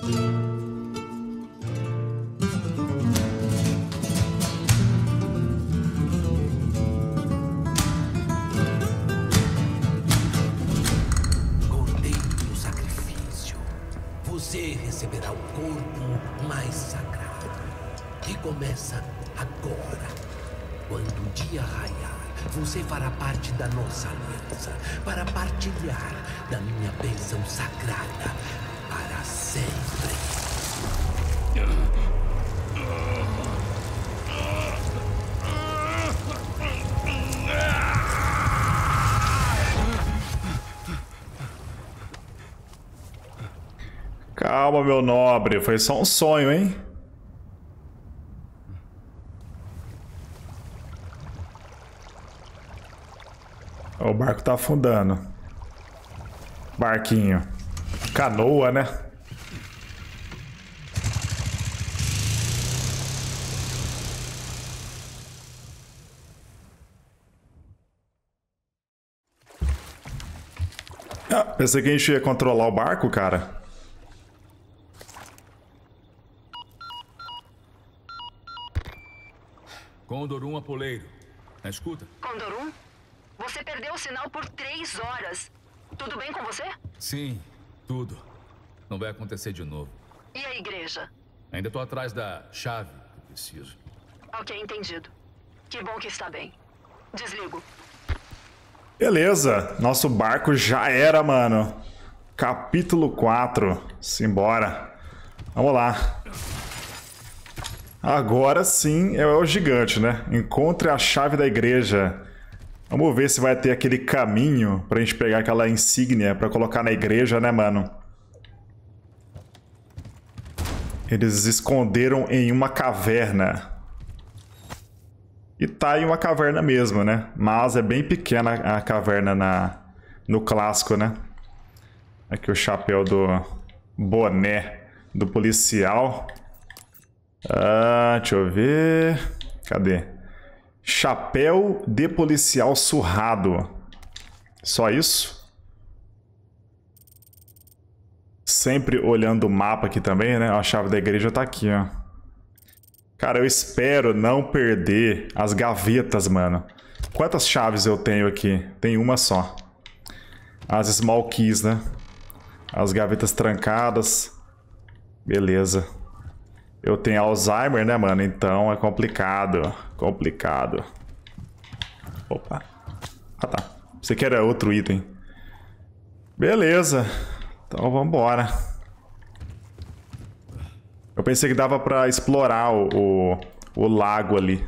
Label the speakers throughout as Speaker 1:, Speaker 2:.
Speaker 1: Cordeiro sacrifício. Você receberá o corpo mais sagrado. E começa agora. Quando o dia raiar, você fará parte da nossa aliança para partilhar da minha bênção sagrada para sempre.
Speaker 2: Calma, meu nobre. Foi só um sonho, hein? O barco tá afundando. Barquinho. Canoa, né? Ah, pensei que a gente ia controlar o barco, cara.
Speaker 3: Condor 1 Apoleiro. Na escuta?
Speaker 4: Condor 1? Você perdeu o sinal por 3 horas. Tudo bem com você?
Speaker 3: Sim, tudo. Não vai acontecer de novo.
Speaker 4: E a igreja?
Speaker 3: Ainda tô atrás da chave que preciso.
Speaker 4: Ok, entendido. Que bom que está bem. Desligo.
Speaker 2: Beleza. Nosso barco já era, mano. Capítulo 4. Simbora. Vamos lá. Agora sim é o gigante, né? Encontre a chave da igreja. Vamos ver se vai ter aquele caminho pra gente pegar aquela insígnia pra colocar na igreja, né, mano? Eles esconderam em uma caverna. E tá em uma caverna mesmo, né? Mas é bem pequena a caverna no clássico, né? Aqui o chapéu do boné do policial. Deixa eu ver. Cadê? Chapéu de policial surrado. Só isso? Sempre olhando o mapa aqui também, né? A chave da igreja tá aqui, ó. Cara, eu espero não perder as gavetas, mano. Quantas chaves eu tenho aqui? Tem uma só. As small keys, né? As gavetas trancadas. Beleza. Eu tenho Alzheimer, né, mano? Então é complicado. Complicado. Opa. Ah, tá. Você quer outro item. Beleza. Então vambora. Eu pensei que dava pra explorar o lago ali.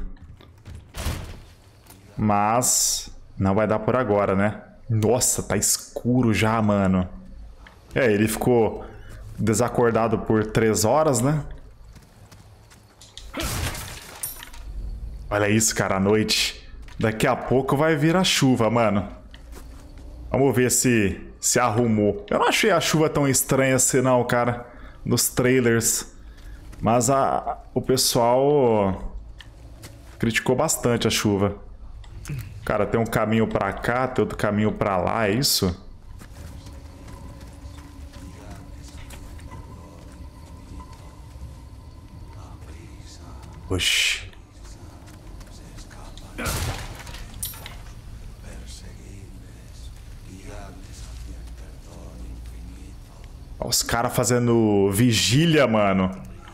Speaker 2: Mas não vai dar por agora, né? Nossa, tá escuro já, mano. É, ele ficou desacordado por 3 horas, né? Olha isso, cara, à noite. Daqui a pouco vai vir a chuva, mano. Vamos ver se arrumou. Eu não achei a chuva tão estranha assim, não, cara. Nos trailers. Mas o pessoal criticou bastante a chuva. Cara, tem um caminho pra cá, tem outro caminho pra lá, é isso? Oxi. Os caras fazendo vigília, mano.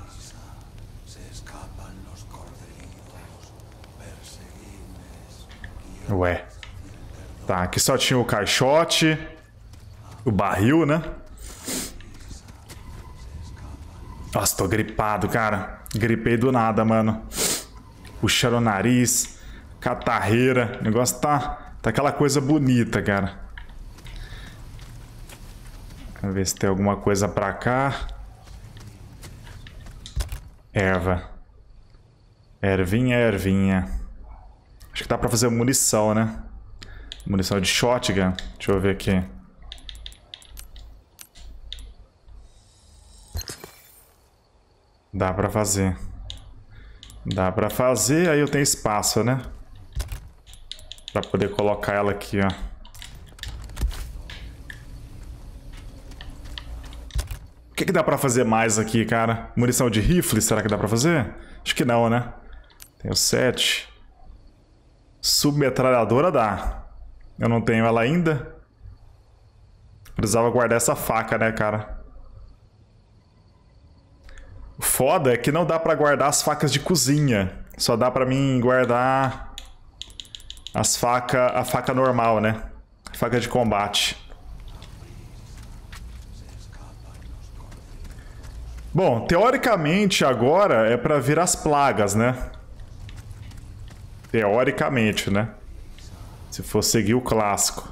Speaker 2: Ué. Tá, aqui só tinha o caixote. O barril, né? Nossa, tô gripado, cara. Gripei do nada, mano. Puxando o nariz. Catarreira. O negócio tá aquela coisa bonita, cara. Vamos ver se tem alguma coisa pra cá. Erva. Ervinha, ervinha. Acho que dá pra fazer munição, né? Munição de shotgun. Deixa eu ver aqui. Dá pra fazer. Dá pra fazer, aí eu tenho espaço, né? Pra poder colocar ela aqui, ó. que dá pra fazer mais aqui, cara? Munição de rifle, será que dá pra fazer? Acho que não, né? Tenho 7. Submetralhadora dá. Eu não tenho ela ainda. Precisava guardar essa faca, né, cara? O foda é que não dá pra guardar as facas de cozinha. Só dá pra mim guardar a faca normal, né? A faca de combate. Bom, teoricamente agora é pra vir as plagas, né? Teoricamente, né? Se for seguir o clássico.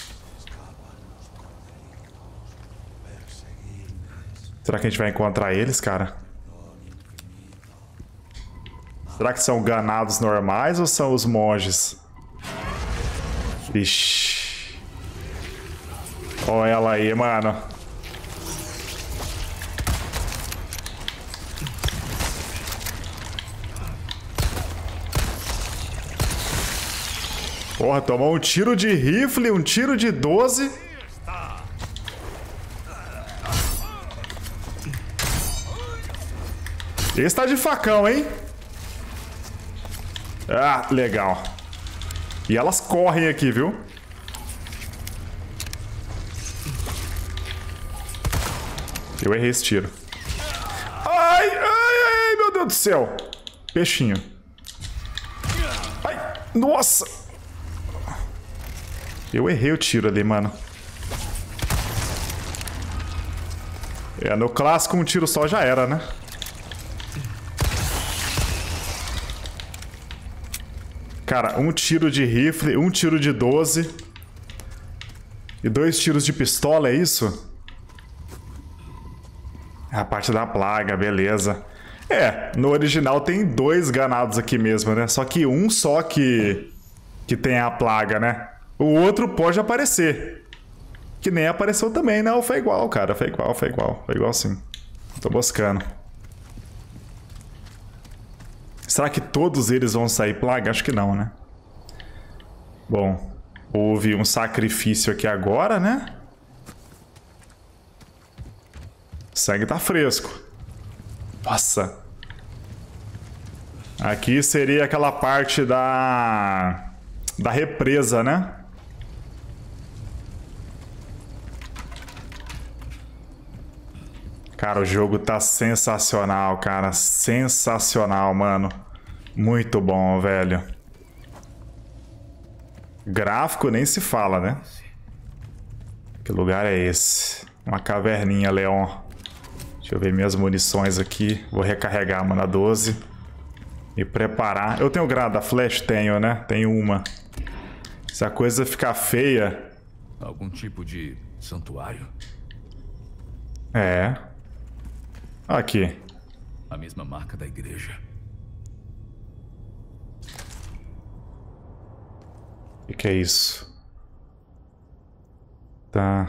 Speaker 2: Será que a gente vai encontrar eles, cara? Será que são ganados normais ou são os monges? Ixi. Olha ela aí, mano. Porra, tomou um tiro de rifle, um tiro de 12. Esse tá de facão, hein? Ah, legal. E elas correm aqui, viu? Eu errei esse tiro. Ai, ai, ai, meu Deus do céu. Peixinho. Ai, nossa. Eu errei o tiro ali, mano. É, no clássico um tiro só já era, né? Cara, um tiro de rifle, um tiro de 12 e 2 tiros de pistola, é isso? É a parte da plaga, beleza. É, no original tem 2 ganados aqui mesmo, né? Só que um só que tem a plaga, né? O outro pode aparecer. Que nem apareceu também, não, foi igual, cara, foi igual sim. Tô buscando. Será que todos eles vão sair plaga? Acho que não, né? Bom, houve um sacrifício aqui agora, né? O sangue tá fresco. Nossa. Aqui seria aquela parte da represa, né? Cara, o jogo tá sensacional, cara. Sensacional, mano. Muito bom, velho. Gráfico nem se fala, né? Que lugar é esse? Uma caverninha, Leon. Deixa eu ver minhas munições aqui. Vou recarregar, mano, a 12. Me preparar. Eu tenho granada flash? Tenho, né? Tenho uma. Se a coisa ficar feia...
Speaker 3: Algum tipo de santuário?
Speaker 2: É. Aqui.
Speaker 3: A mesma marca da igreja.
Speaker 2: O que é isso? Tá.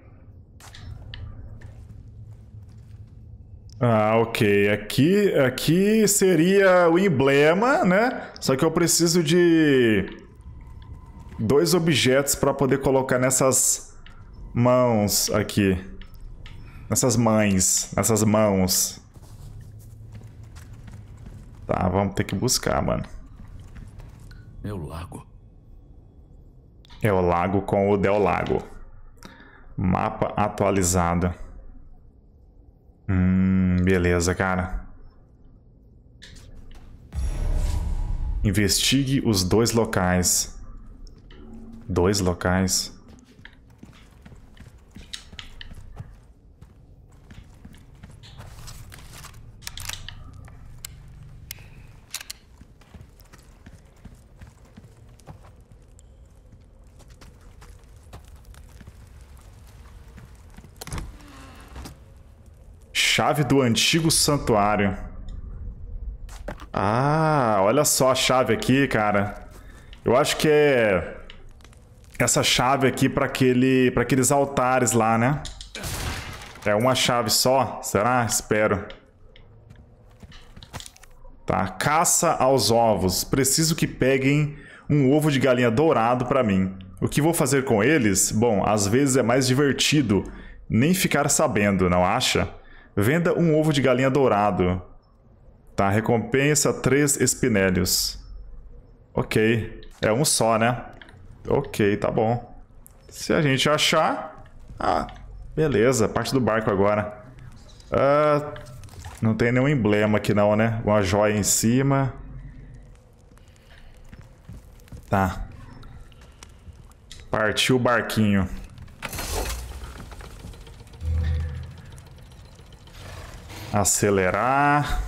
Speaker 2: Ah, ok. Aqui seria o emblema, né? Só que eu preciso de 2 objetos para poder colocar nessas mãos aqui. Nessas mãos. Tá, vamos ter que buscar, mano.
Speaker 3: É o lago.
Speaker 2: É o lago com o Del Lago. Mapa atualizado. Beleza, cara. Investigue os 2 locais. 2 locais? Chave do antigo santuário. Ah, olha só a chave aqui, cara. Eu acho que é essa chave aqui para aqueles altares lá, né? É uma chave só? Será? Espero. Tá, caça aos ovos. Preciso que peguem um ovo de galinha dourado para mim. O que vou fazer com eles? Bom, às vezes é mais divertido nem ficar sabendo, não acha? Venda um ovo de galinha dourado. Tá, recompensa 3 espinélios. Ok. É um só, né? Ok, tá bom. Se a gente achar... Ah, beleza. Parte do barco agora. Não tem nenhum emblema aqui não, né? Uma joia em cima. Tá. Partiu o barquinho. Acelerar.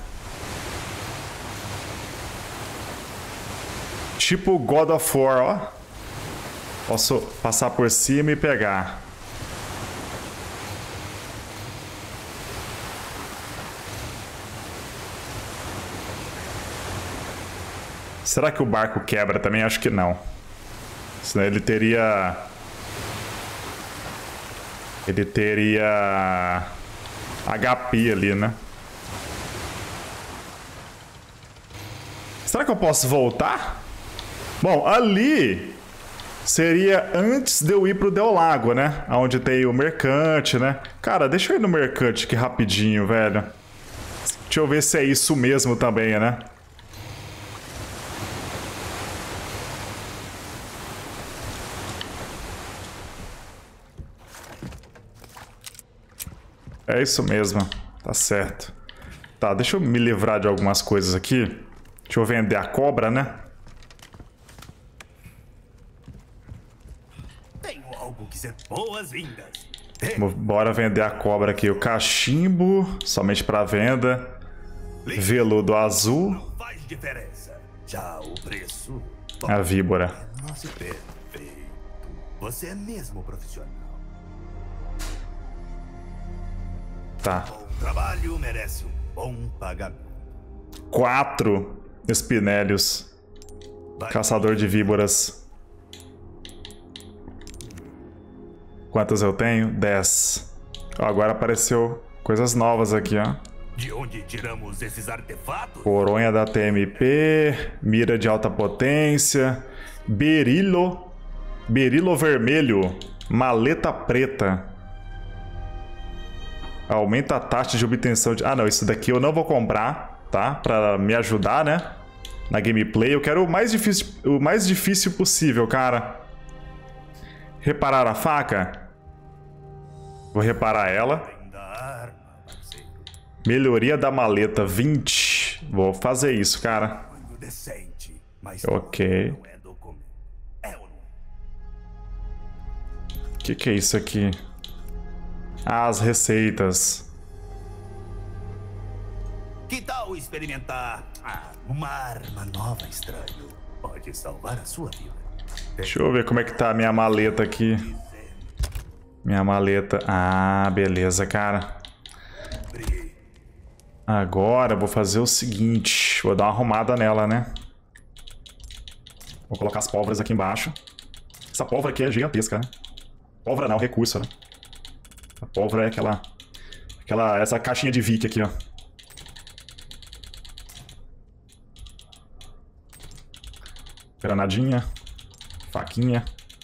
Speaker 2: Tipo God of War, ó. Posso passar por cima e pegar. Será que o barco quebra também? Acho que não. Senão ele teria... Ele teria... HP ali, né? Será que eu posso voltar? Bom, ali seria antes de eu ir pro Del Lago, né? Onde tem o mercante, né? Cara, deixa eu ir no mercante aqui rapidinho, velho. Deixa eu ver se é isso mesmo também, né? É isso mesmo, tá certo. Tá, deixa eu me livrar de algumas coisas aqui. Deixa eu vender a cobra, né?
Speaker 5: Tenho algo que ser boas-vindas.
Speaker 2: Bora vender a cobra aqui. O cachimbo, somente para venda. Veludo azul.
Speaker 5: Não faz diferença. Já o preço...
Speaker 2: A víbora.
Speaker 5: Nossa, perfeito. Você é mesmo profissional.
Speaker 2: Tá.
Speaker 5: Bom trabalho merece um bom pagamento.
Speaker 2: 4 espinélios. Caçador de víboras. Quantas eu tenho? 10. Ó, agora apareceu coisas novas aqui, ó.
Speaker 5: De onde tiramos esses artefatos?
Speaker 2: Coronha da TMP. Mira de alta potência. Berilo. Berilo vermelho. Maleta preta. Aumenta a taxa de obtenção de... Ah, não. Isso daqui eu não vou comprar, tá? Pra me ajudar, né? Na gameplay. Eu quero o mais difícil possível, cara. Reparar a faca? Vou reparar ela. Melhoria da maleta, 20. Vou fazer isso, cara. Ok. O que é isso aqui? Ah, as receitas.
Speaker 5: Que tal experimentar uma arma nova, estranho? Pode salvar a sua vida.
Speaker 2: Deixa eu ver como é que tá a minha maleta aqui. Minha maleta. Ah, beleza, cara. Agora eu vou fazer o seguinte. Vou dar uma arrumada nela, né? Vou colocar as pólvoras aqui embaixo. Essa pólvora aqui é gigantesca, né? Pólvora não, recurso, né? A pólvora é essa caixinha de Vick aqui, ó. Granadinha. Faquinha.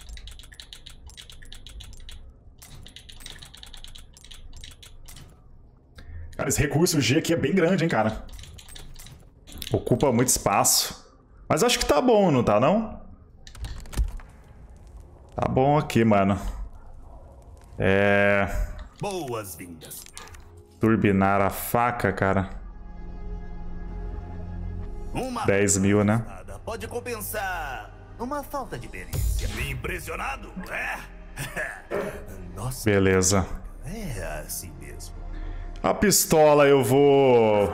Speaker 2: Cara, esse recurso G aqui é bem grande, hein, cara. Ocupa muito espaço. Mas acho que tá bom, não tá, não? Tá bom aqui, mano.
Speaker 5: Boas-vindas.
Speaker 2: Turbinar a faca, cara. 10 mil, né?
Speaker 5: Pode compensar uma falta de perícia. Impressionado? Nossa.
Speaker 2: Beleza.
Speaker 5: É assim mesmo.
Speaker 2: A pistola eu vou...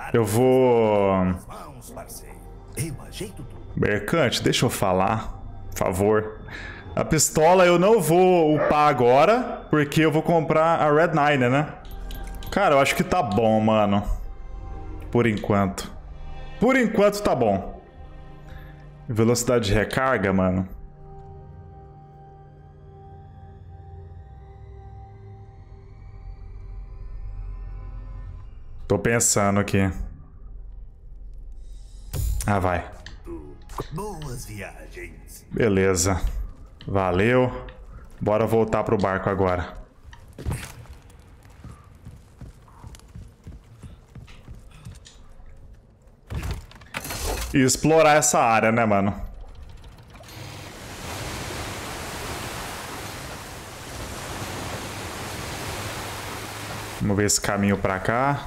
Speaker 5: Vamos, parceiro. Eu ajeito tudo.
Speaker 2: Mercante, deixa eu falar, por favor. A pistola eu não vou upar agora, porque eu vou comprar a Red 9, né? Cara, eu acho que tá bom, mano. Por enquanto. Por enquanto tá bom. Velocidade de recarga, mano. Tô pensando aqui. Ah, vai.
Speaker 5: Boas viagens.
Speaker 2: Beleza. Valeu. Bora voltar pro barco agora. e explorar essa área, né, mano? Vamos ver esse caminho pra cá.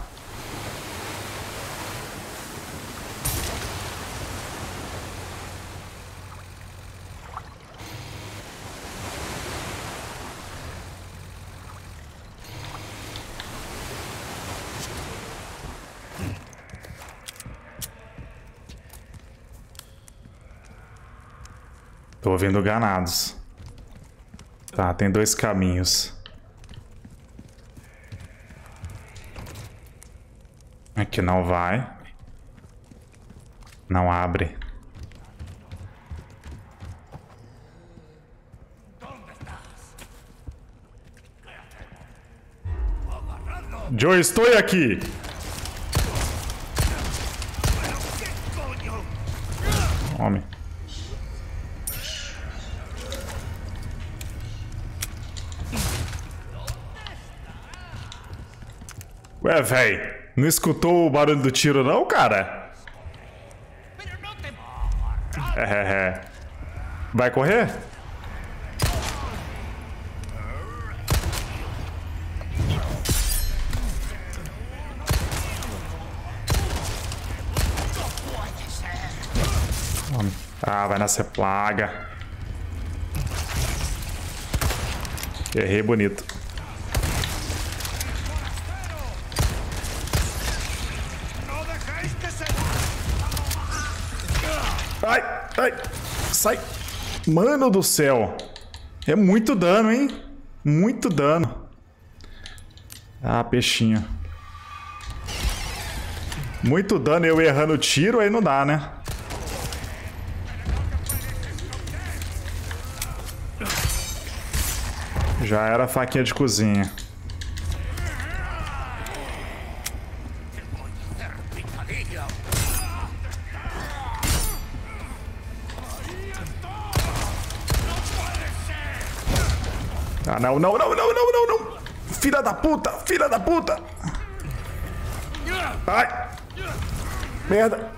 Speaker 2: Tô ouvindo ganados. Tá, tem dois caminhos. Aqui não vai. Não abre. Yo estou aqui. Homem. Ué, véi. Não escutou o barulho do tiro não, cara? Vai correr? Ah, vai nascer plaga. Errei bonito. Ai, ai, sai. Mano do céu. É muito dano, hein? Muito dano. Ah, peixinho. Muito dano, eu errando o tiro, aí não dá, né? Já era a faquinha de cozinha. Ah, não, não, não, não, não, não, não. Filha da puta, filha da puta. Ai. Merda.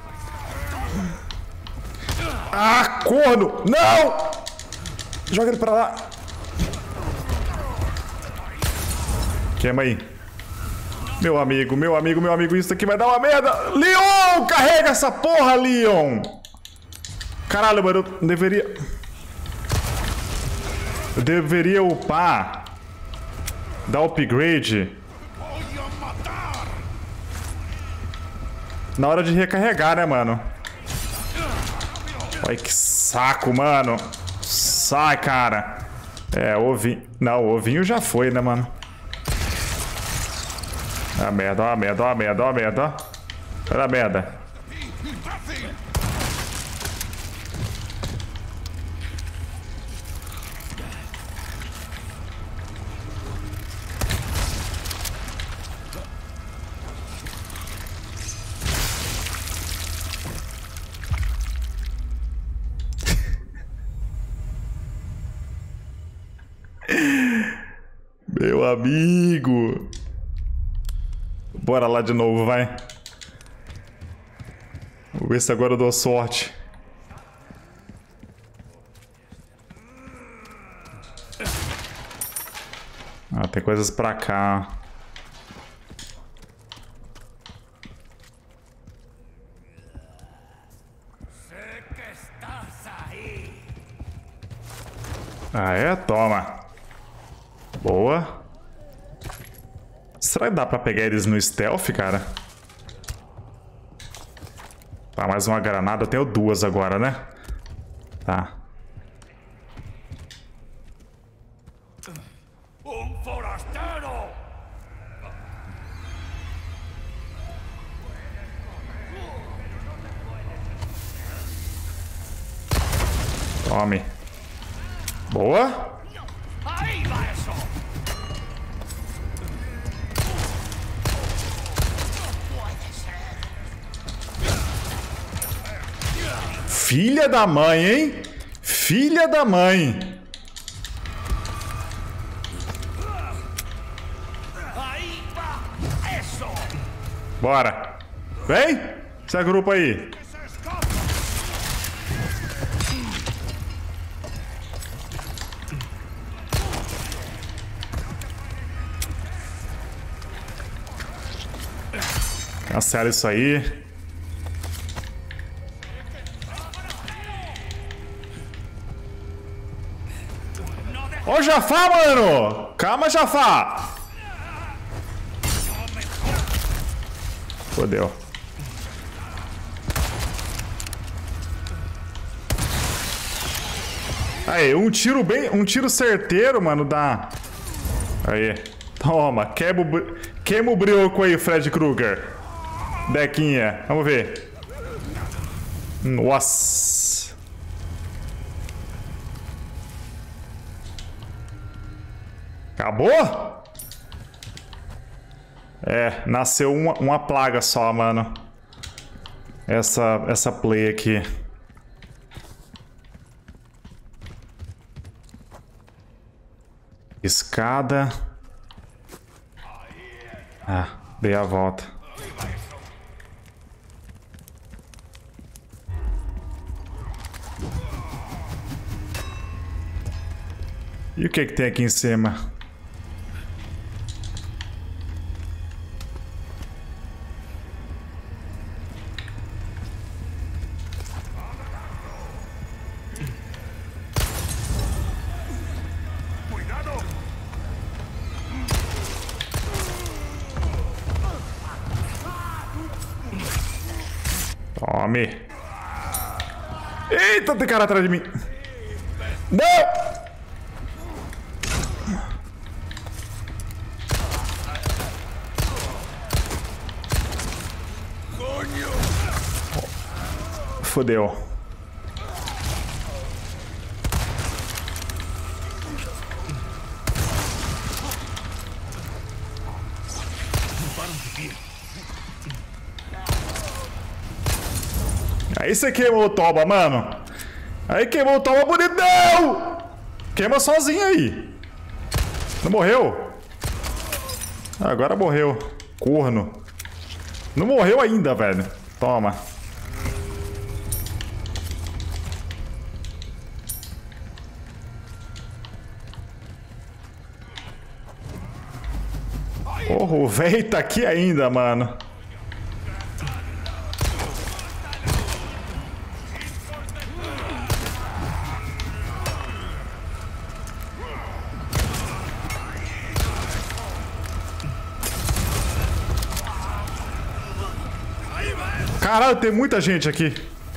Speaker 2: Ah, corno. Não. Joga ele pra lá. Queima aí. Meu amigo, meu amigo, meu amigo. Isso aqui vai dar uma merda. Leon, carrega essa porra, Leon. Caralho, mano, eu deveria... Eu deveria upar. Dar upgrade. Na hora de recarregar, né, mano? Olha que saco, mano. Sai, cara. É, ovinho. Não, o ovinho já foi, né, mano? Olha a merda, olha a merda, olha a merda, olha a merda. Olha a merda. Meu amigo. Bora lá de novo, vai. Vou ver se agora eu dou sorte. Ah, tem coisas pra cá. Ah, é? Toma. Boa. Será que dá pra pegar eles no stealth, cara? Tá, mais uma granada. Eu tenho duas agora, né? Tá. Tome. Boa. Filha da mãe, hein? Filha da mãe. Bora. Vem. Esse grupo aí. Cancela isso aí. Ô, Jafar, mano! Calma, Jafar! Fodeu. Aí, um tiro certeiro, mano, dá. Aí. Toma, queima o brioco aí, Fred Krueger. Dequinha, vamos ver. Nossa. Acabou? É, nasceu uma plaga só, mano. Essa play aqui. Escada. Ah, dei a volta. E o que tem aqui em cima? Tome. Eita, tem cara atrás de mim. Não! Fodeu. Aí você queimou o toba, mano. Aí queimou o toba bonitão. Queima sozinho aí. Não morreu? Agora morreu. Corno. Não morreu ainda, velho. Toma. Porra, o velho tá aqui ainda, mano. Caralho, tem muita gente aqui.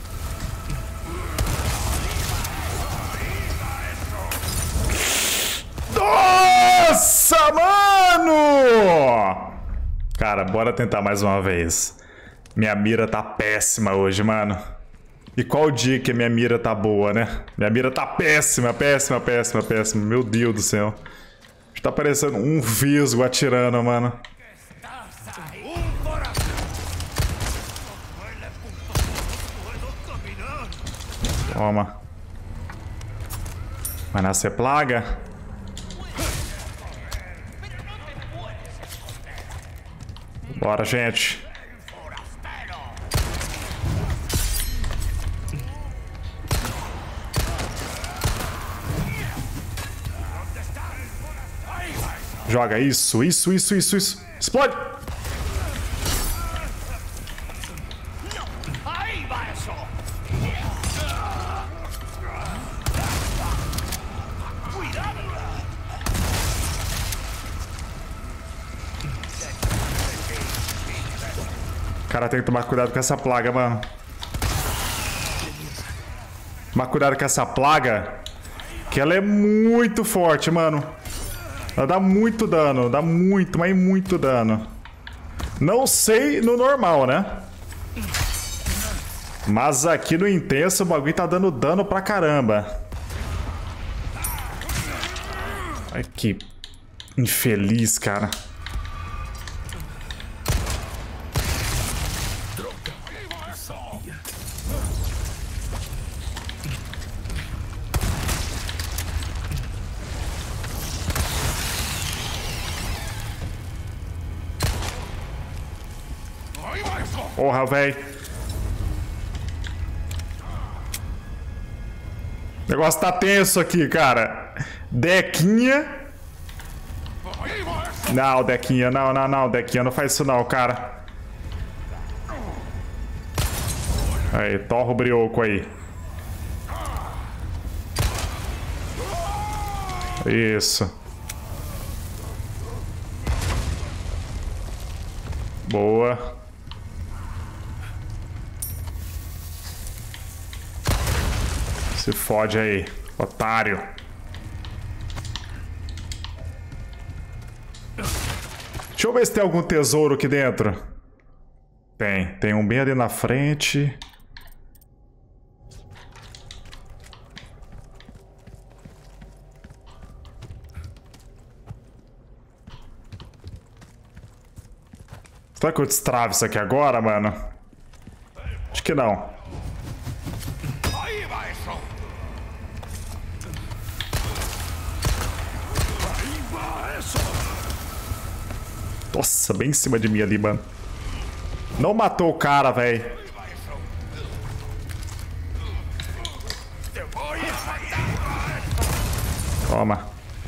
Speaker 2: Nossa, mano! Cara, bora tentar mais uma vez. Minha mira tá péssima hoje, mano. E qual dia que a minha mira tá boa, né? Minha mira tá péssima, péssima, péssima, péssima. Meu Deus do céu. Tá parecendo um visgo atirando, mano. Toma. Vai nascer plaga? Bora, gente. Joga isso, isso, isso, isso, isso. Explode! Cara, tem que tomar cuidado com essa plaga, mano. Tomar cuidado com essa plaga, que ela é muito forte, mano. Ela dá muito dano, dá muito, mas muito dano. Não sei no normal, né? Mas aqui no intenso o bagulho tá dando dano pra caramba. Ai, que infeliz, cara. Porra, velho. O negócio tá tenso aqui, cara. Dequinha. Não, Dequinha, não, não, não. Dequinha, não faz isso não, cara. Aí, torra o brioco aí. Isso. Boa. Se fode aí, otário. Deixa eu ver se tem algum tesouro aqui dentro. Tem um bem ali na frente. Será que eu destravo isso aqui agora, mano? Acho que não. Nossa, bem em cima de mim ali, mano. Não matou o cara, velho. Toma.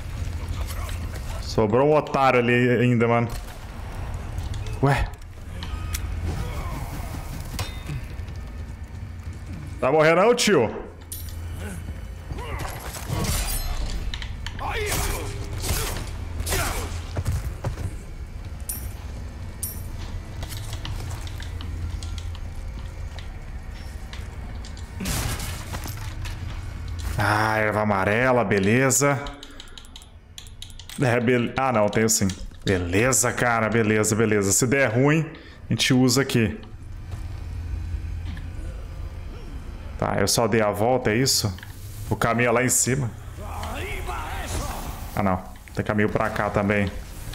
Speaker 2: Sobrou um otário ali ainda, mano. Ué. Tá morrendo não, tio? Ah, erva amarela, beleza. Ah, não, tenho sim. Beleza, cara, beleza, beleza. Se der ruim, a gente usa aqui. Tá, eu só dei a volta, é isso? O caminho é lá em cima. Ah, não. Tem caminho pra cá também.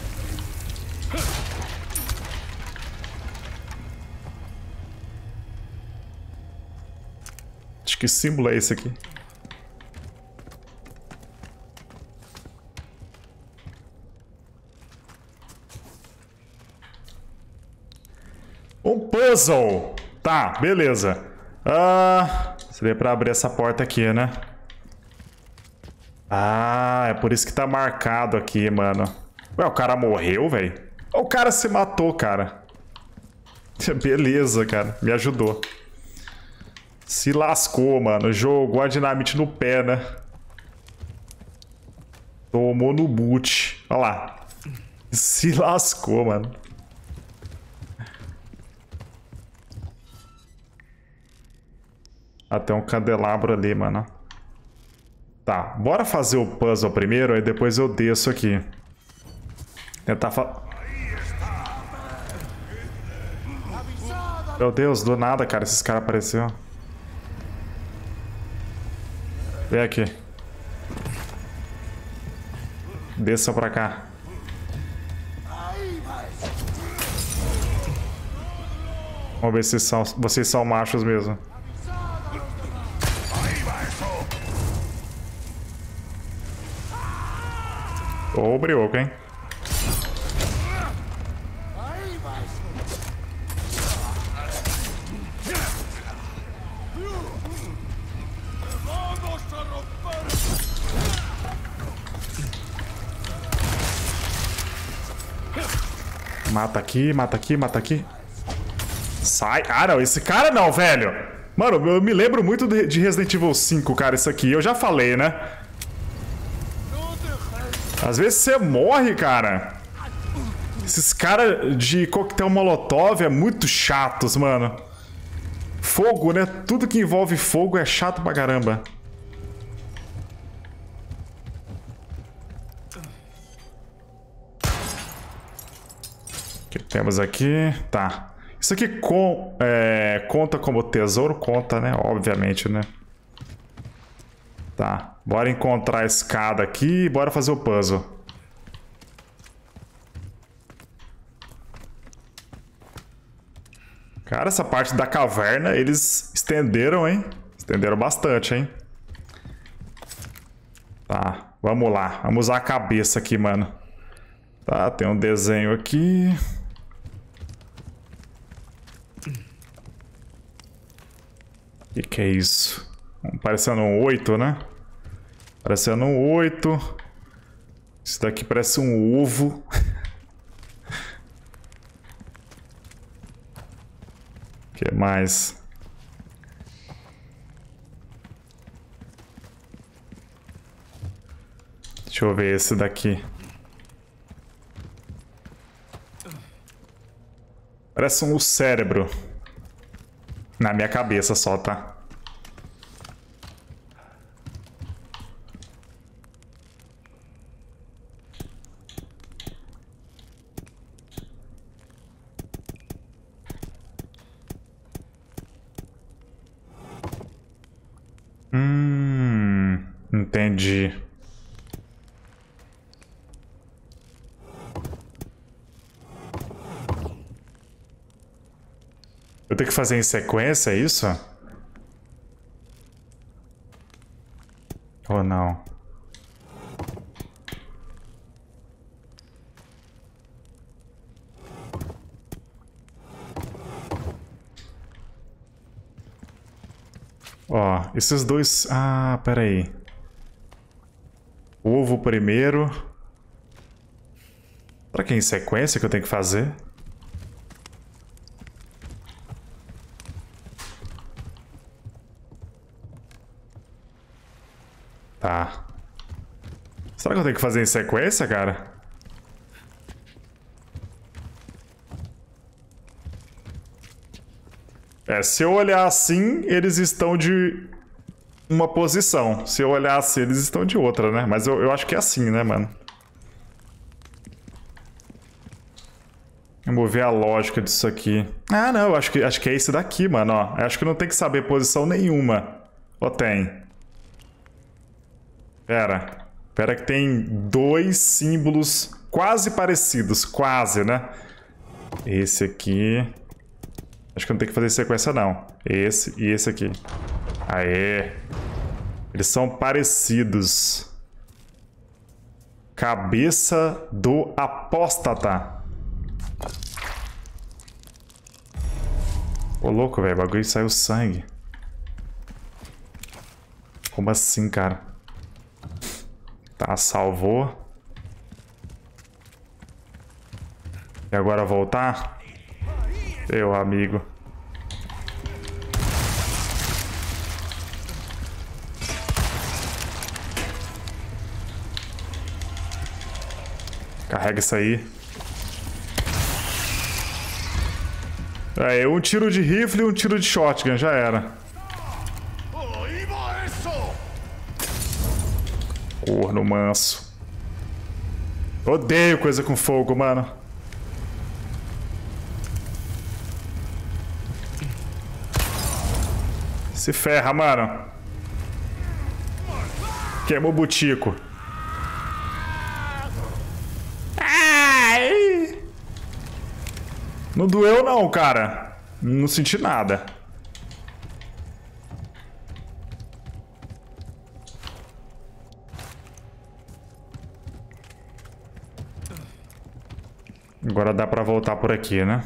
Speaker 2: Acho que símbolo é esse aqui. Um puzzle. Tá, beleza. Seria pra abrir essa porta aqui, né? Ah, é por isso que tá marcado aqui, mano. Ué, o cara morreu, velho? O cara se matou, cara. Beleza, cara. Me ajudou. Se lascou, mano. Jogou a dinamite no pé, né? Tomou no boot. Olha lá. Se lascou, mano. Até um candelabro ali, mano. Tá, bora fazer o puzzle primeiro, aí depois eu desço aqui. Tentar Meu Deus, do nada, cara, esses caras apareceram. Vem aqui. Desça pra cá. Vamos ver se vocês são machos mesmo. Ô, brioco, hein? Mata aqui, mata aqui, mata aqui. Sai. Ah, não. Esse cara não, velho. Mano, eu me lembro muito de Resident Evil 5, cara, isso aqui. Eu já falei, né? Às vezes você morre, cara. Esses caras de coquetel molotov é muito chatos, mano. Fogo, né? Tudo que envolve fogo é chato pra caramba. O que temos aqui? Tá. Isso aqui conta como tesouro? Conta, né? Obviamente, né? Tá. Bora encontrar a escada aqui e bora fazer o puzzle. Cara, essa parte da caverna eles estenderam, hein? Estenderam bastante, hein? Tá, vamos lá. Vamos usar a cabeça aqui, mano. Tá, tem um desenho aqui. O que é isso? Parecendo um 8, né? Parecendo um 8. Isso daqui parece um ovo. O que mais? Deixa eu ver esse daqui. Parece um cérebro. Na minha cabeça só, tá? Entendi. Eu tenho que fazer em sequência, é isso? Ou não? Ó, esses dois... Ah, peraí. Ovo primeiro. Será que é em sequência que eu tenho que fazer? Tá. Será que eu tenho que fazer em sequência, cara? É, se eu olhar assim, eles estão de uma posição. Se eu olhar assim, eles estão de outra, né? Mas eu acho que é assim, né, mano? Vamos ver a lógica disso aqui. Ah, não, acho que é esse daqui, mano, ó. Acho que não tem que saber posição nenhuma. Ou tem? Pera que tem dois símbolos quase parecidos. Quase, né? Esse aqui... Acho que não tem que fazer sequência, não. Esse e esse aqui. Aê! Eles são parecidos. Cabeça do apóstata. Ô, louco, velho. O bagulho saiu sangue. Como assim, cara? Tá, salvou. E agora voltar? Meu amigo. Carrega isso aí. É, um tiro de rifle e um tiro de shotgun, já era. Corno manso. Odeio coisa com fogo, mano. Se ferra, mano. Queimou o butico. Ai! Não doeu não, cara. Não senti nada. Agora dá pra voltar por aqui, né?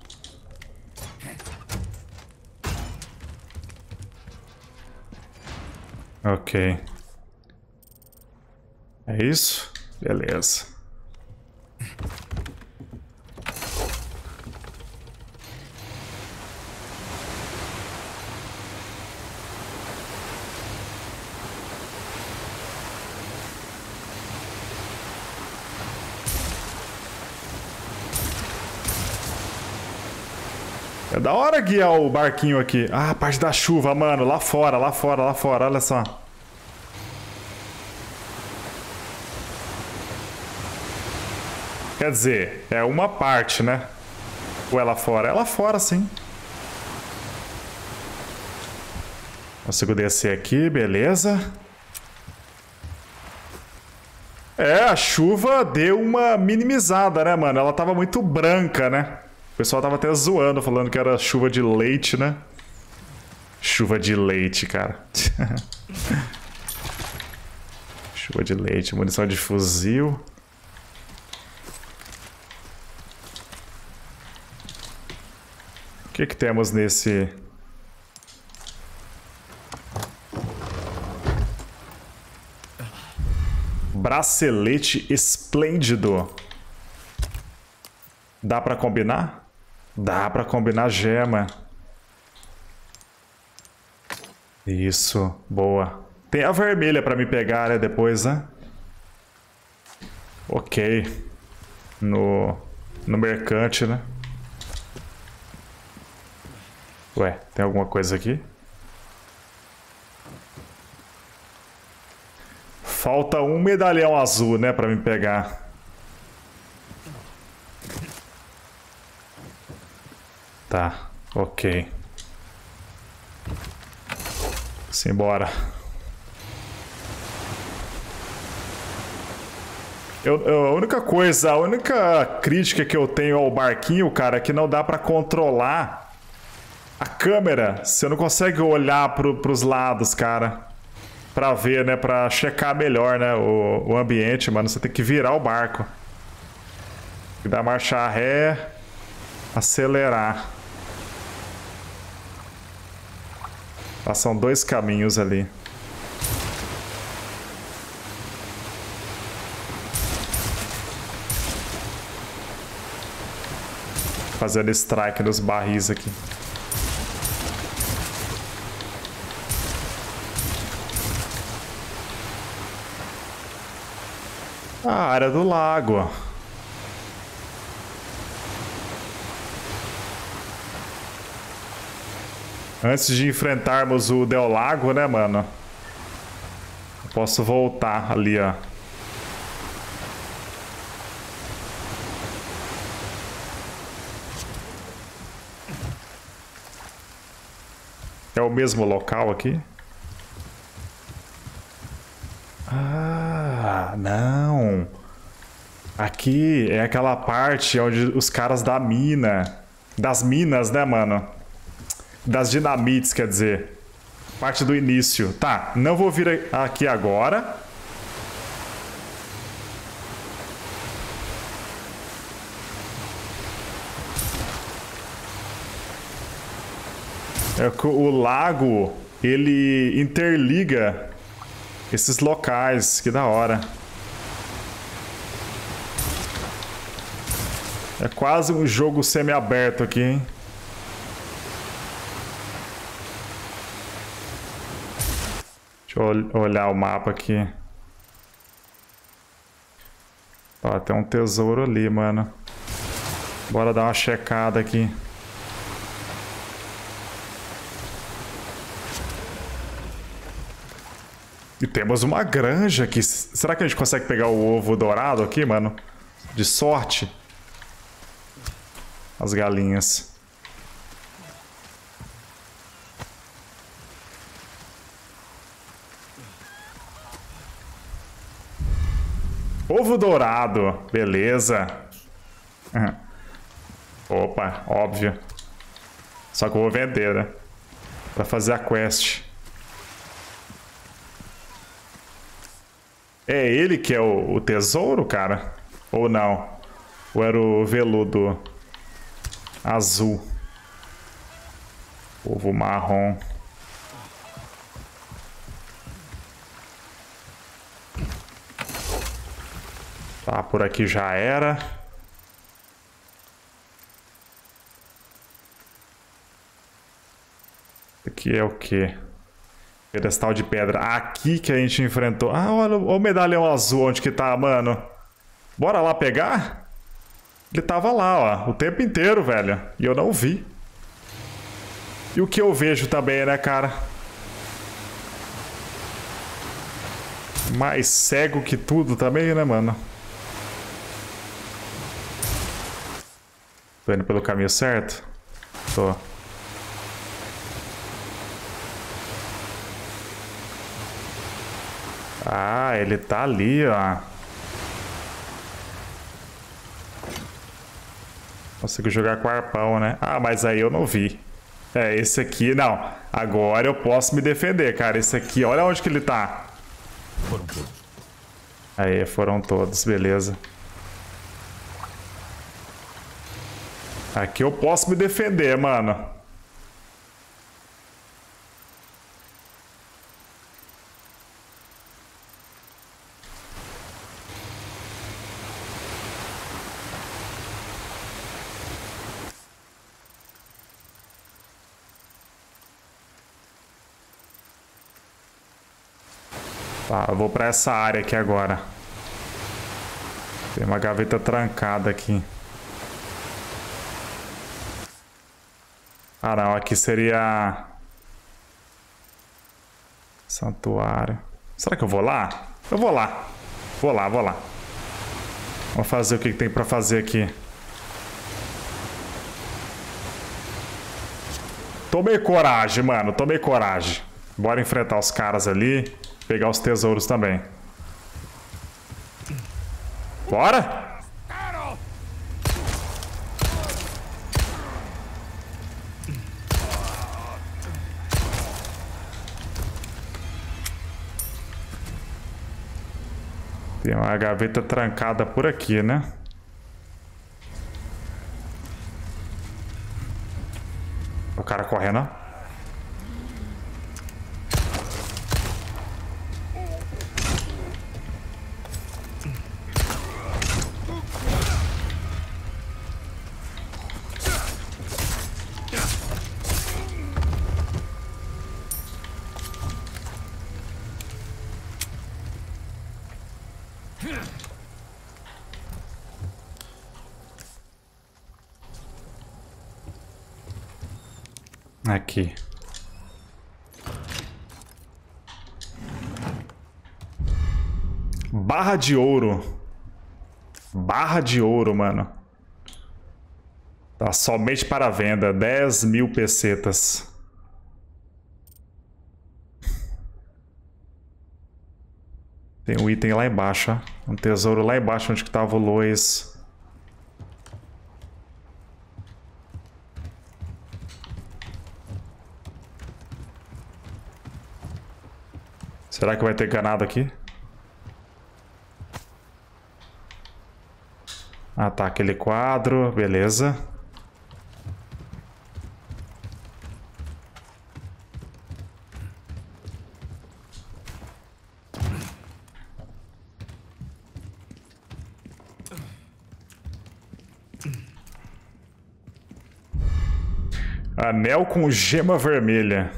Speaker 2: Ok. É isso? Beleza. É da hora guiar o barquinho aqui. Ah, a parte da chuva, mano. Lá fora, lá fora, lá fora. Olha só. Quer dizer, é uma parte, né? Ou é lá fora? É lá fora, sim. Consigo descer aqui, beleza. É, a chuva deu uma minimizada, né, mano? Ela tava muito branca, né? O pessoal tava até zoando, falando que era chuva de leite, né? Chuva de leite, cara. Chuva de leite, munição de fuzil. O que temos nesse... Bracelete esplêndido. Dá pra combinar? Dá pra combinar gema. Isso, boa. Tem a vermelha pra me pegar, né, depois, né? Ok. No mercante, né? Ué, tem alguma coisa aqui? Falta um medalhão azul, né, pra me pegar. Tá, ok. Simbora. A única coisa, a única crítica que eu tenho ao barquinho, cara, é que não dá pra controlar a câmera. Você não consegue olhar pros lados, cara, pra ver, né, pra checar melhor, né, o ambiente, mano. Você tem que virar o barco. Tem que dar marcha ré, acelerar. São dois caminhos ali. Fazendo strike nos barris aqui. A área do lago. Antes de enfrentarmos o Del Lago, né, mano? Eu posso voltar ali, ó. É o mesmo local aqui? Ah, não. Aqui é aquela parte onde os caras da mina... Das minas, né, mano? Das dinamites, quer dizer. Parte do início. Tá, não vou vir aqui agora. É que o lago, ele interliga esses locais. Que da hora. É quase um jogo semi-aberto aqui, hein? Deixa eu olhar o mapa aqui. Ó, tem um tesouro ali, mano. Bora dar uma checada aqui. E temos uma granja aqui. Será que a gente consegue pegar o ovo dourado aqui, mano? De sorte. As galinhas. Ovo dourado. Beleza. Opa, óbvio. Só que eu vou vender, né? Pra fazer a quest. É ele que é o tesouro, cara? Ou não? Ou era o veludo azul? Ovo marrom. Tá, por aqui já era. Aqui é o quê? Pedestal de pedra. Aqui que a gente enfrentou. Ah, olha o medalhão azul onde que tá, mano. Bora lá pegar? Ele tava lá, ó. O tempo inteiro, velho. E eu não vi. E o que eu vejo também, né, cara? Mais cego que tudo também, né, mano? Tô indo pelo caminho certo? Tô. Ah, ele tá ali, ó. Consigo jogar com arpão, né? Ah, mas aí eu não vi. É, esse aqui, não. Agora eu posso me defender, cara. Esse aqui, olha onde que ele tá.
Speaker 3: Foram todos.
Speaker 2: Aí, foram todos, beleza. Aqui eu posso me defender, mano. Tá, eu vou pra essa área aqui agora. Tem uma gaveta trancada aqui. Ah, não. Aqui seria... santuário. Será que eu vou lá? Eu vou lá. Vou lá. Vamos fazer o que tem pra fazer aqui. Tomei coragem, mano. Tomei coragem. Bora enfrentar os caras ali. Pegar os tesouros também. Bora! Tem uma gaveta trancada por aqui, né? O cara correndo, ó. Aqui. Barra de ouro. Barra de ouro, mano. Tá somente para venda. 10.000 pesetas. Tem um item lá embaixo, ó. Um tesouro lá embaixo onde que tava o Lois. Será que vai ter ganado aqui? Ah, tá. Aquele quadro. Beleza. Anel com gema vermelha.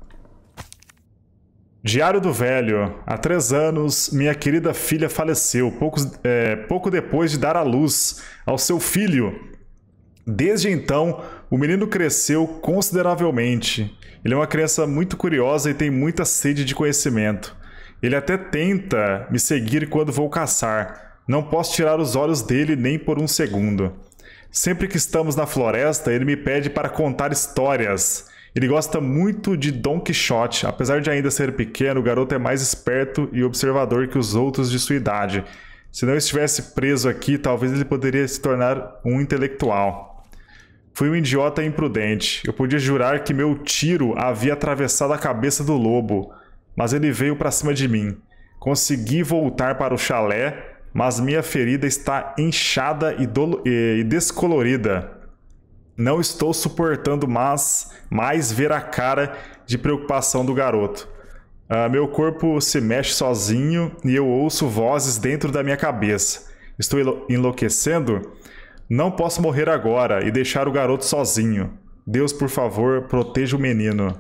Speaker 2: Diário do Velho. Há 3 anos, minha querida filha faleceu, pouco depois de dar à luz ao seu filho. Desde então, o menino cresceu consideravelmente. Ele é uma criança muito curiosa e tem muita sede de conhecimento. Ele até tenta me seguir quando vou caçar. Não posso tirar os olhos dele nem por um segundo. Sempre que estamos na floresta, ele me pede para contar histórias. Ele gosta muito de Don Quixote. Apesar de ainda ser pequeno, o garoto é mais esperto e observador que os outros de sua idade. Se não estivesse preso aqui, talvez ele poderia se tornar um intelectual. Fui um idiota imprudente. Eu podia jurar que meu tiro havia atravessado a cabeça do lobo, mas ele veio para cima de mim. Consegui voltar para o chalé, mas minha ferida está inchada e descolorida. Não estou suportando mais ver a cara de preocupação do garoto. Meu corpo se mexe sozinho e eu ouço vozes dentro da minha cabeça. Estou enlouquecendo? Não posso morrer agora e deixar o garoto sozinho. Deus, por favor, proteja o menino.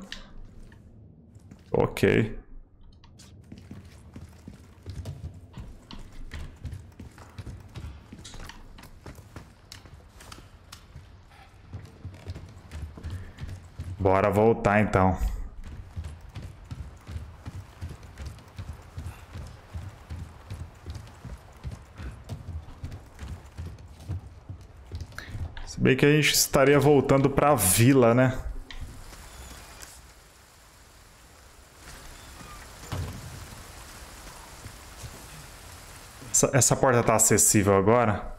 Speaker 2: Ok. Bora voltar então. Se bem que a gente estaria voltando para a vila, né? Essa porta tá acessível agora?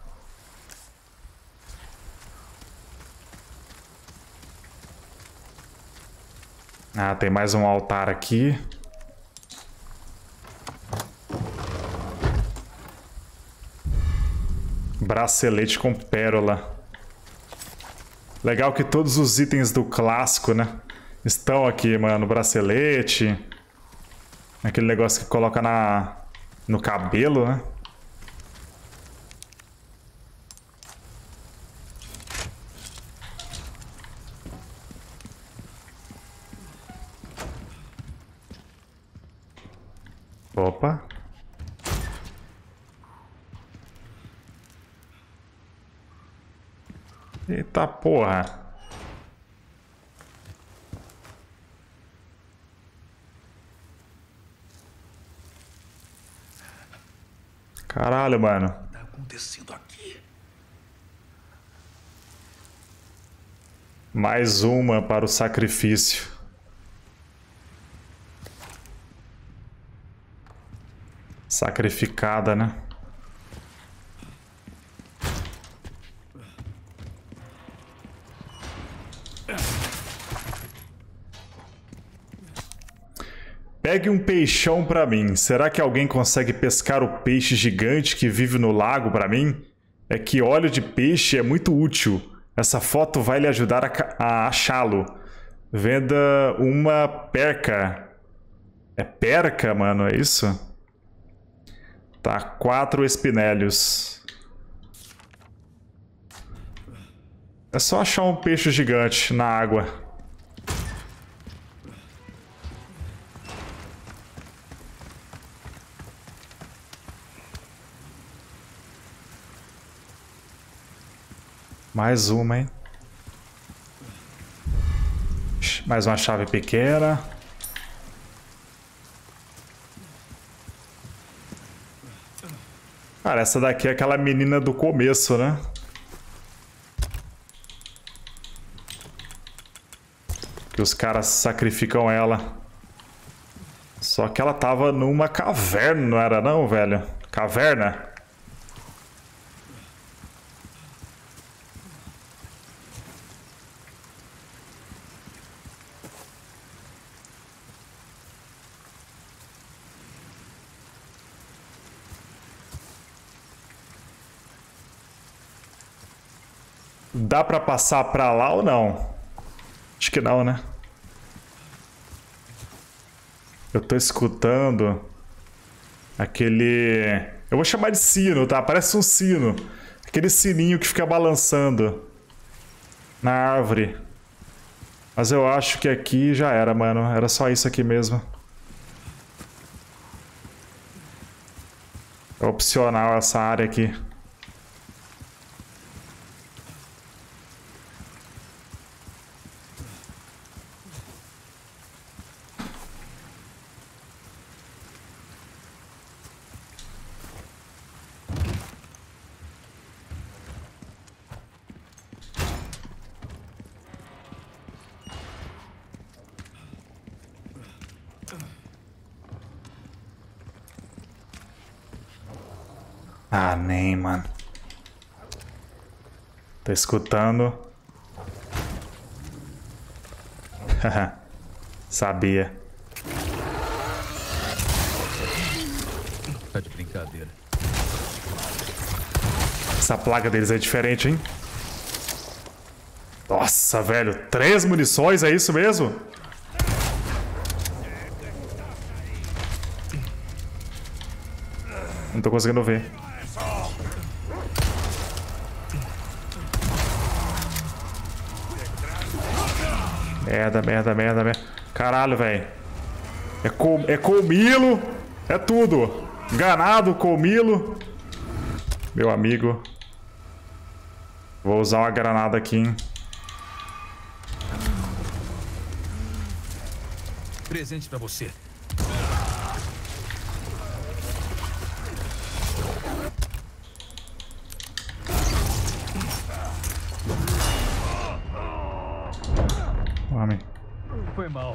Speaker 2: Ah, tem mais um altar aqui. Bracelete com pérola. Legal que todos os itens do clássico, né? Estão aqui, mano. Bracelete. Aquele negócio que coloca no cabelo, né? Opa. Eita porra. Caralho, mano.
Speaker 1: O que tá acontecendo aqui?
Speaker 2: Mais uma para o sacrifício. Sacrificada, né? Pegue um peixão pra mim. Será que alguém consegue pescar o peixe gigante que vive no lago pra mim? É que óleo de peixe é muito útil. Essa foto vai lhe ajudar a achá-lo. Venda uma perca. É perca, mano? É isso? Tá, 4 espinélios. É só achar um peixe gigante na água. Mais uma, hein? Mais uma chave pequena. Cara, essa daqui é aquela menina do começo, né? Que os caras sacrificam ela. Só que ela tava numa caverna, não era não, velho? Caverna? Dá pra passar pra lá ou não? Acho que não, né? Eu tô escutando aquele... Eu vou chamar de sino, tá? Parece um sino. Aquele sininho que fica balançando na árvore. Mas eu acho que aqui já era, mano. Era só isso aqui mesmo. É opcional essa área aqui. Ah, nem, mano. Tá escutando? Sabia.
Speaker 3: Tá de brincadeira.
Speaker 2: Essa placa deles é diferente, hein? Nossa, velho. 3 munições, é isso mesmo? Não tô conseguindo ver. Merda, merda, merda, merda. Caralho, velho. É comilo. É tudo. Enganado, comilo. Meu amigo. Vou usar uma granada aqui, hein.
Speaker 3: Presente pra você.
Speaker 2: Homem.
Speaker 3: Foi mal.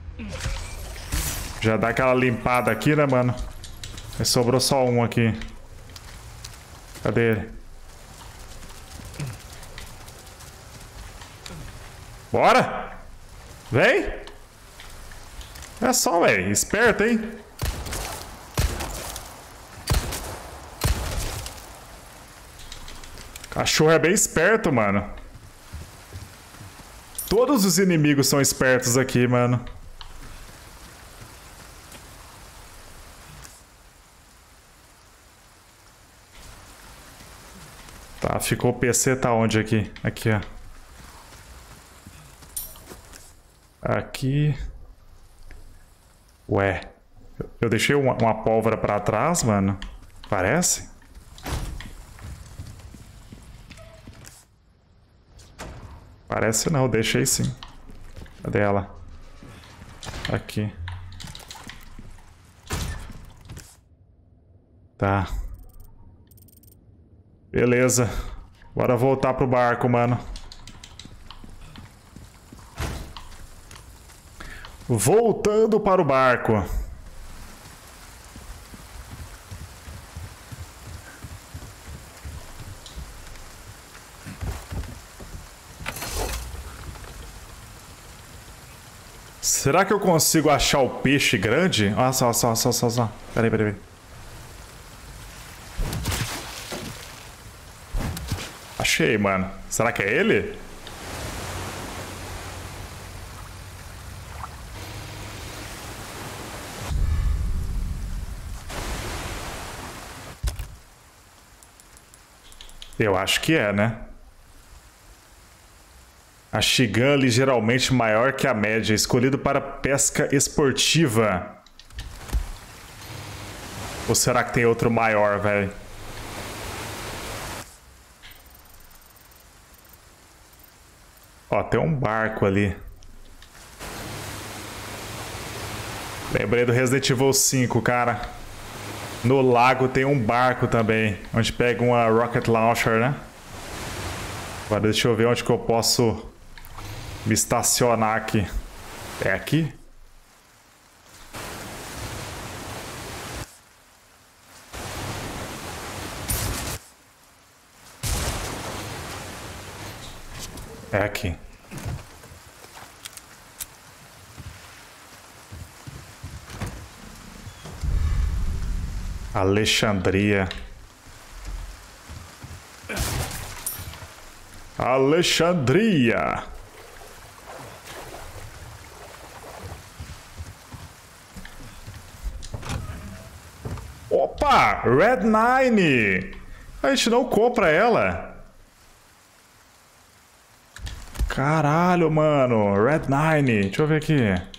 Speaker 2: Já dá aquela limpada aqui, né, mano? Mas sobrou só um aqui. Cadê ele? Bora! Vem! É só, velho. Esperto, hein? Cachorro é bem esperto, mano. Todos os inimigos são espertos aqui, mano. Tá, ficou o PC, tá onde aqui? Aqui, ó. Aqui. Ué. Eu deixei uma pólvora pra trás, mano. Parece? Parece não, deixa aí sim. Cadê ela? Aqui. Tá. Beleza. Bora voltar pro barco, mano. Voltando para o barco. Será que eu consigo achar o peixe grande? Olha só. Peraí. Achei, mano. Será que é ele? Eu acho que é, né? A Shigan ligeiramente maior que a média, escolhido para pesca esportiva. Ou será que tem outro maior, velho? Ó, tem um barco ali. Lembrei do Resident Evil 5, cara. No lago tem um barco também, onde pega uma Rocket Launcher, né? Agora deixa eu ver onde que eu posso me estacionar aqui. É aqui? É aqui. Alexandria. Alexandria. Opa! Red 9! A gente não compra ela. Caralho, mano. Red 9. Deixa eu ver aqui.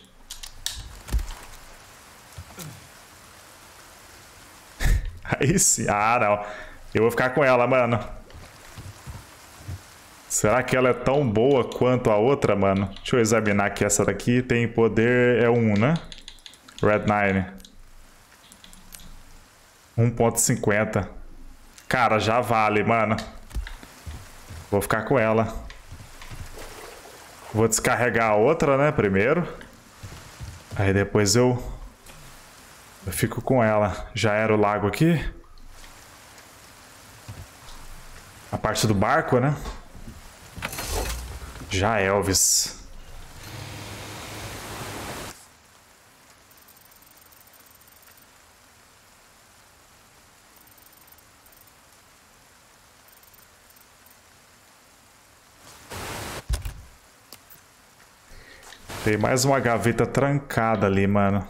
Speaker 2: Aí sim. Ah, não. Eu vou ficar com ela, mano. Será que ela é tão boa quanto a outra, mano? Deixa eu examinar aqui. Essa daqui tem poder... É 1, né? Red 9. 1.50. Cara, já vale, mano. Vou ficar com ela. Vou descarregar a outra, né? Primeiro. Aí depois eu fico com ela. Já era o lago aqui. A parte do barco, né? Já Elvis. Tem mais uma gaveta trancada ali, mano.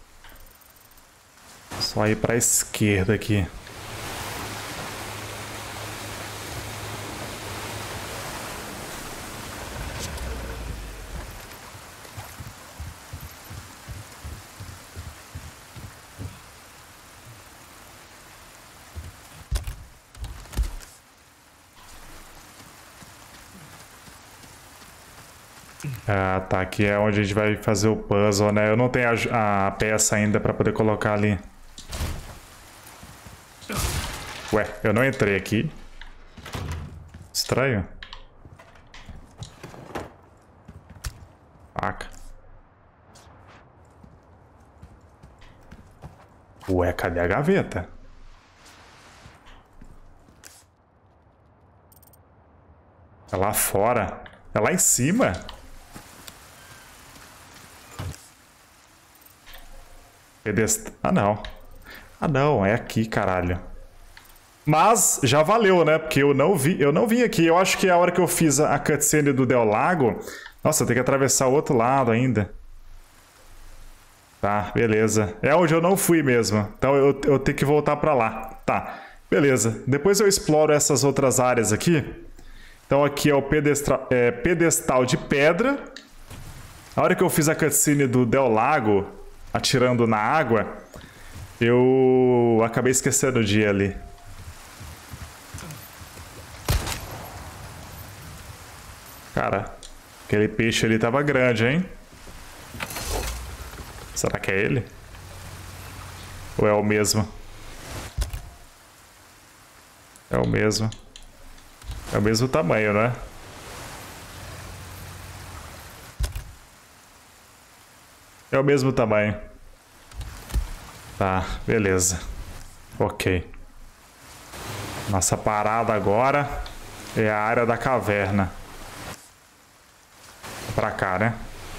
Speaker 2: Só ir pra esquerda aqui. Ah, tá. Aqui é onde a gente vai fazer o puzzle, né? Eu não tenho a peça ainda pra poder colocar ali. Ué, eu não entrei aqui. Estranho. Faca. Ué, cadê a gaveta? É lá fora. É lá em cima. Ah, não. Ah, não. É aqui, caralho. Mas já valeu, né? Porque eu não vim aqui. Eu acho que a hora que eu fiz a cutscene do Del Lago... Nossa, eu tenho que atravessar o outro lado ainda. Tá, beleza. É onde eu não fui mesmo. Então eu tenho que voltar pra lá. Tá, beleza. Depois eu exploro essas outras áreas aqui. Então aqui é o pedestal de pedra. A hora que eu fiz a cutscene do Del Lago, atirando na água, eu acabei esquecendo o dia ali. Cara, aquele peixe ali tava grande, hein? Será que é ele? Ou é o mesmo? É o mesmo. É o mesmo tamanho, né? É o mesmo tamanho. Tá, beleza. Ok. Nossa parada agora é a área da caverna. Pra cá, né?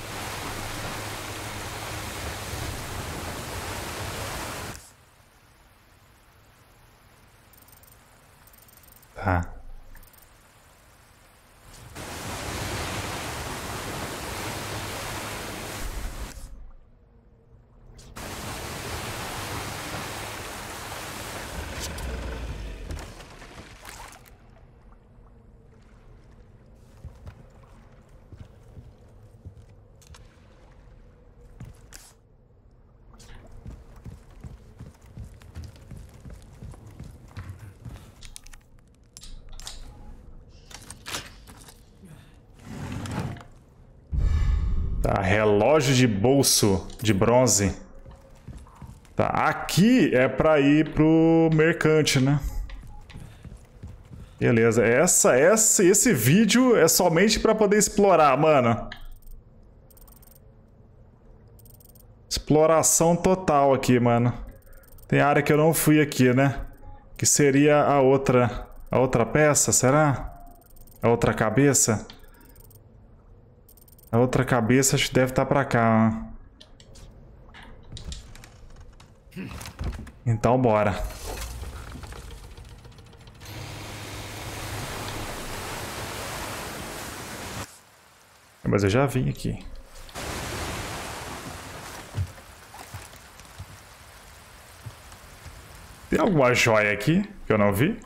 Speaker 2: Tá. Tá, relógio de bolso de bronze. Tá, aqui é pra ir pro mercante, né? Beleza, esse vídeo é somente pra poder explorar, mano. Exploração total aqui, mano. Tem área que eu não fui aqui, né? Que seria a outra peça, será? A outra cabeça? A outra cabeça acho que deve estar pra cá, ó. Então bora. Mas eu já vim aqui. Tem alguma joia aqui que eu não vi?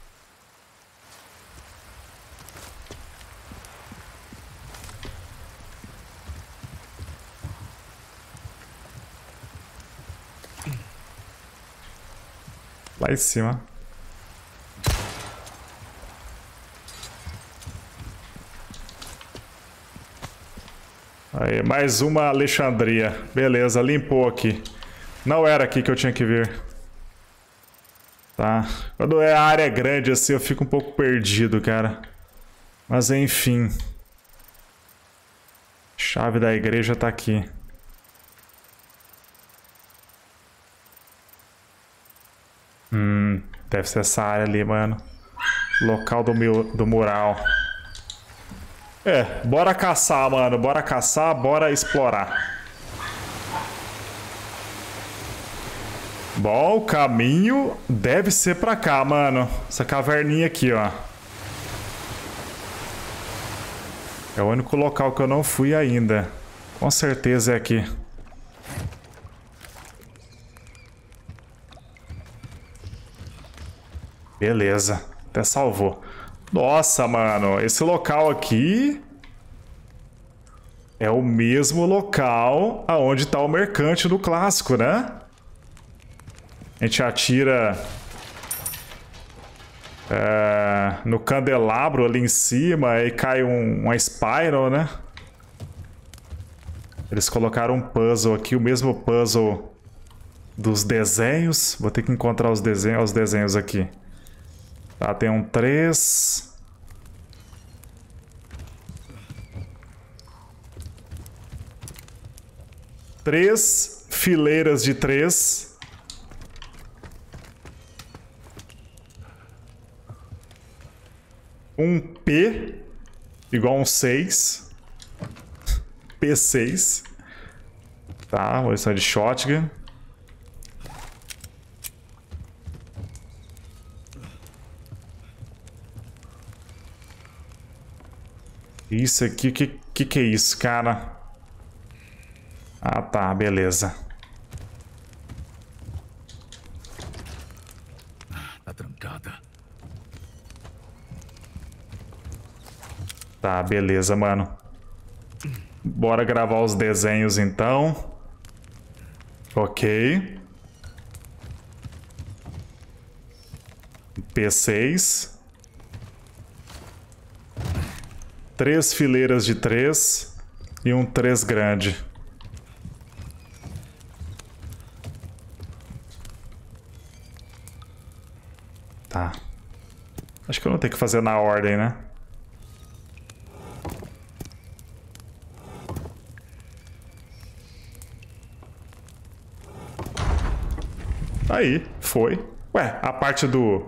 Speaker 2: Lá em cima. Aí, mais uma Alexandria. Beleza, limpou aqui. Não era aqui que eu tinha que vir. Tá. Quando a área é grande assim, eu fico um pouco perdido, cara. Mas enfim. Chave da igreja tá aqui. Deve ser essa área ali, mano. Local do mural. É, bora caçar, mano. Bora caçar, bora explorar. Bom, o caminho deve ser pra cá, mano. Essa caverninha aqui, ó. É o único local que eu não fui ainda. Com certeza é aqui. Beleza, até salvou. Nossa, mano, esse local aqui é o mesmo local aonde tá o mercante do clássico, né? A gente atira no candelabro ali em cima e cai uma Spiral, né? Eles colocaram um puzzle aqui, o mesmo puzzle dos desenhos. Vou ter que encontrar os desenhos aqui. Tá, tem um 3. Três fileiras de 3. Um P igual um 6. P6. Tá, munição de shotgun. Isso aqui, que é isso, cara? Ah, tá, beleza.
Speaker 3: Tá trancada.
Speaker 2: Tá, beleza, mano. Bora gravar os desenhos, então. Ok. P6. 3 fileiras de 3 e um 3 grande. Tá. Acho que eu não tenho que fazer na ordem, né? Aí, foi. Ué, a parte do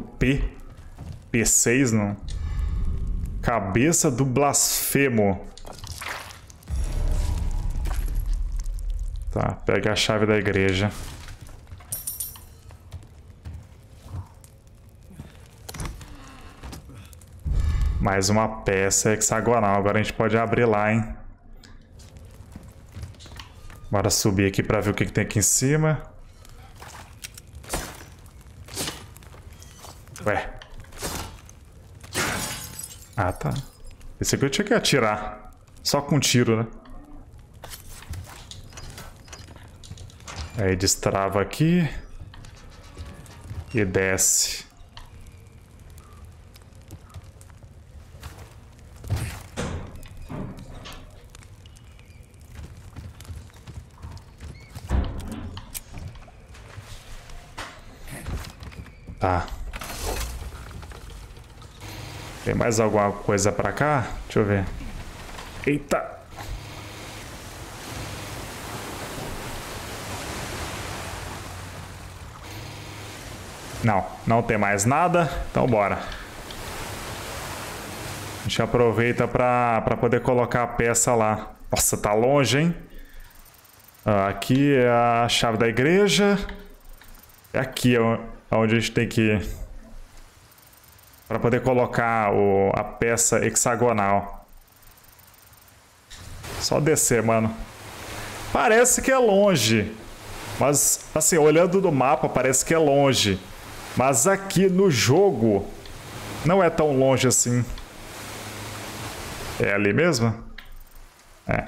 Speaker 2: P6 não. Cabeça do blasfemo. Tá, pega a chave da igreja. Mais uma peça hexagonal. Agora a gente pode abrir lá, hein? Bora subir aqui pra ver o que tem aqui em cima. Ué. Ah, tá. Esse aqui eu tinha que atirar. Só com tiro, né? Aí destrava aqui. E desce. Tá. Tem mais alguma coisa pra cá? Deixa eu ver. Eita! Não, não tem mais nada. Então bora. A gente aproveita pra poder colocar a peça lá. Nossa, tá longe, hein? Aqui é a chave da igreja. É aqui onde a gente tem que ir. Para poder colocar a peça hexagonal. Só descer, mano. Parece que é longe. Mas, assim, olhando no mapa, parece que é longe. Mas aqui no jogo, não é tão longe assim. É ali mesmo? É.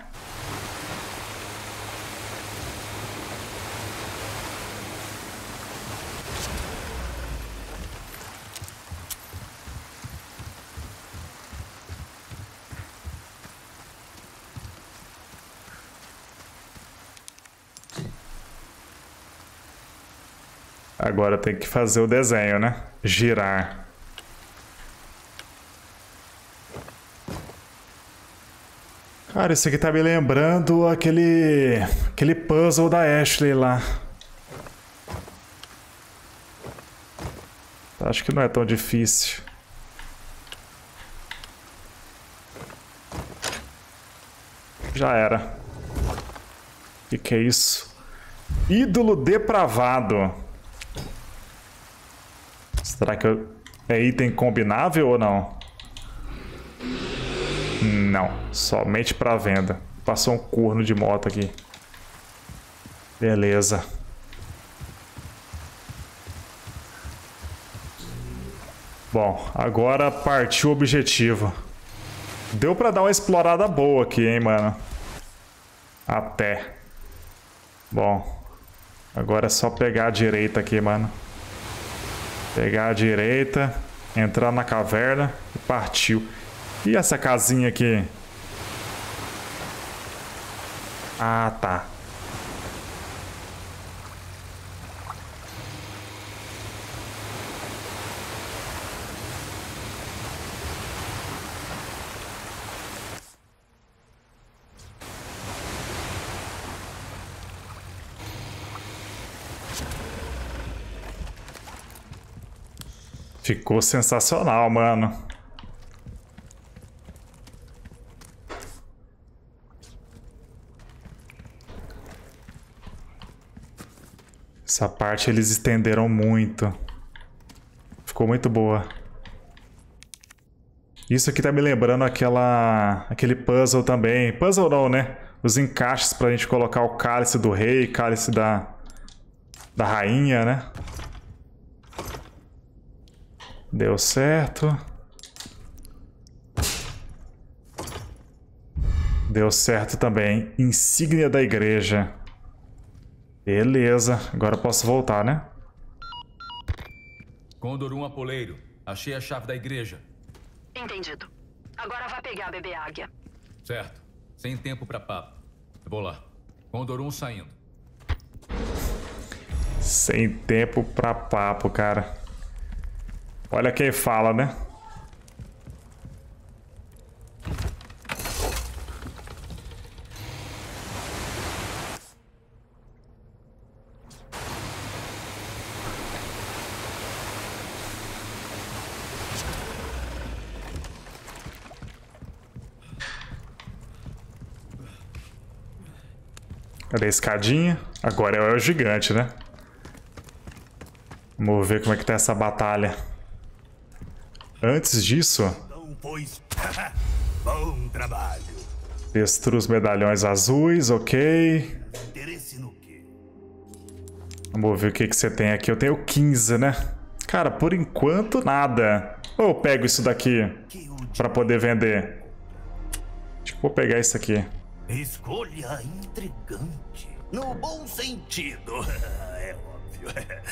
Speaker 2: Agora tem que fazer o desenho, né? Girar. Cara, isso aqui tá me lembrando aquele puzzle da Ashley lá. Acho que não é tão difícil. Já era. O que é isso? Ídolo depravado. Será que é item combinável ou não? Não, somente para venda. Passou um corno de moto aqui. Beleza. Bom, agora partiu o objetivo. Deu para dar uma explorada boa aqui, hein, mano? Até. Bom, agora é só pegar a direita aqui, mano. Pegar a direita, entrar na caverna e partiu. E essa casinha aqui? Ah, tá. Ficou sensacional, mano. Essa parte eles estenderam muito. Ficou muito boa. Isso aqui tá me lembrando aquele puzzle também. Puzzle não, né? Os encaixes pra gente colocar o cálice do rei, cálice da rainha, né? Deu certo. Deu certo também. Insígnia da igreja. Beleza. Agora eu posso voltar, né?
Speaker 3: Condor 1 Apoleiro. Achei a chave da igreja.
Speaker 4: Entendido. Agora vá pegar a bebê águia.
Speaker 3: Certo. Sem tempo pra papo. Eu vou lá. Condor 1 saindo.
Speaker 2: Sem tempo pra papo, cara. Olha quem fala, né? Cadê a escadinha? Agora é o gigante, né? Vamos ver como é que tá essa batalha. Antes disso...
Speaker 5: Então, pois... Bom trabalho.
Speaker 2: Destrua os medalhões azuis, ok.
Speaker 5: Interesse no quê?
Speaker 2: Vamos ver o que você tem aqui. Eu tenho 15, né? Cara, por enquanto, nada. Ou eu pego isso daqui pra poder vender? Acho que vou pegar isso aqui.
Speaker 5: Escolha intrigante. No bom sentido. É óbvio.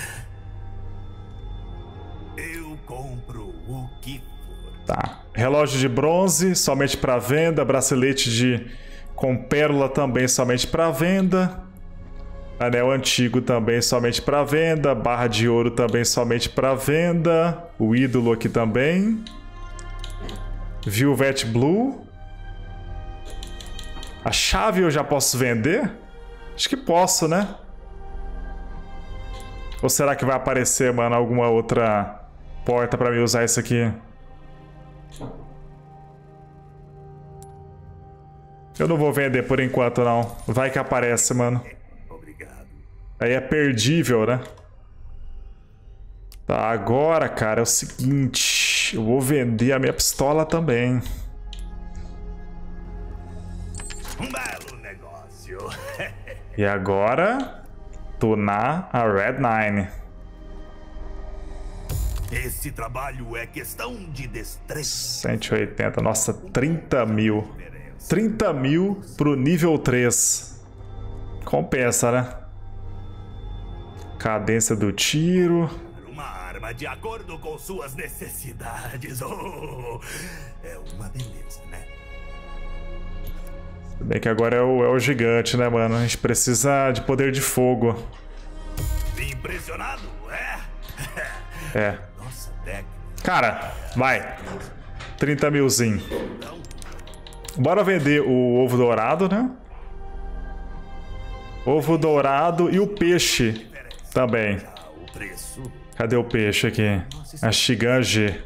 Speaker 5: Eu compro o que for.
Speaker 2: Tá. Relógio de bronze, somente para venda. Bracelete com pérola também somente para venda. Anel antigo também somente para venda. Barra de ouro também somente para venda. O ídolo aqui também. Velvet Blue. A chave eu já posso vender? Acho que posso, né? Ou será que vai aparecer, mano, alguma outra porta pra mim usar isso aqui? Eu não vou vender por enquanto, não. Vai que aparece, mano.
Speaker 5: Obrigado.
Speaker 2: Aí é perdível, né? Tá, agora, cara, é o seguinte. Eu vou vender a minha pistola também.
Speaker 5: Um belo negócio.
Speaker 2: E agora, tunar a Red 9.
Speaker 5: Esse trabalho é questão de destreza.
Speaker 2: 180, nossa, 30 mil. 30 mil pro nível 3. Compensa, né? Cadência do tiro.
Speaker 5: Uma arma de acordo com suas necessidades. Oh, é uma beleza, né?
Speaker 2: Se bem que agora é o gigante, né, mano? A gente precisa de poder de fogo.
Speaker 5: Impressionado, é?
Speaker 2: É.
Speaker 5: Nossa, técnica.
Speaker 2: Cara, vai. 30 milzinho. Bora vender o ovo dourado, né? Ovo dourado e o peixe também.
Speaker 5: O preço
Speaker 2: Cadê o peixe aqui? A Shiganji.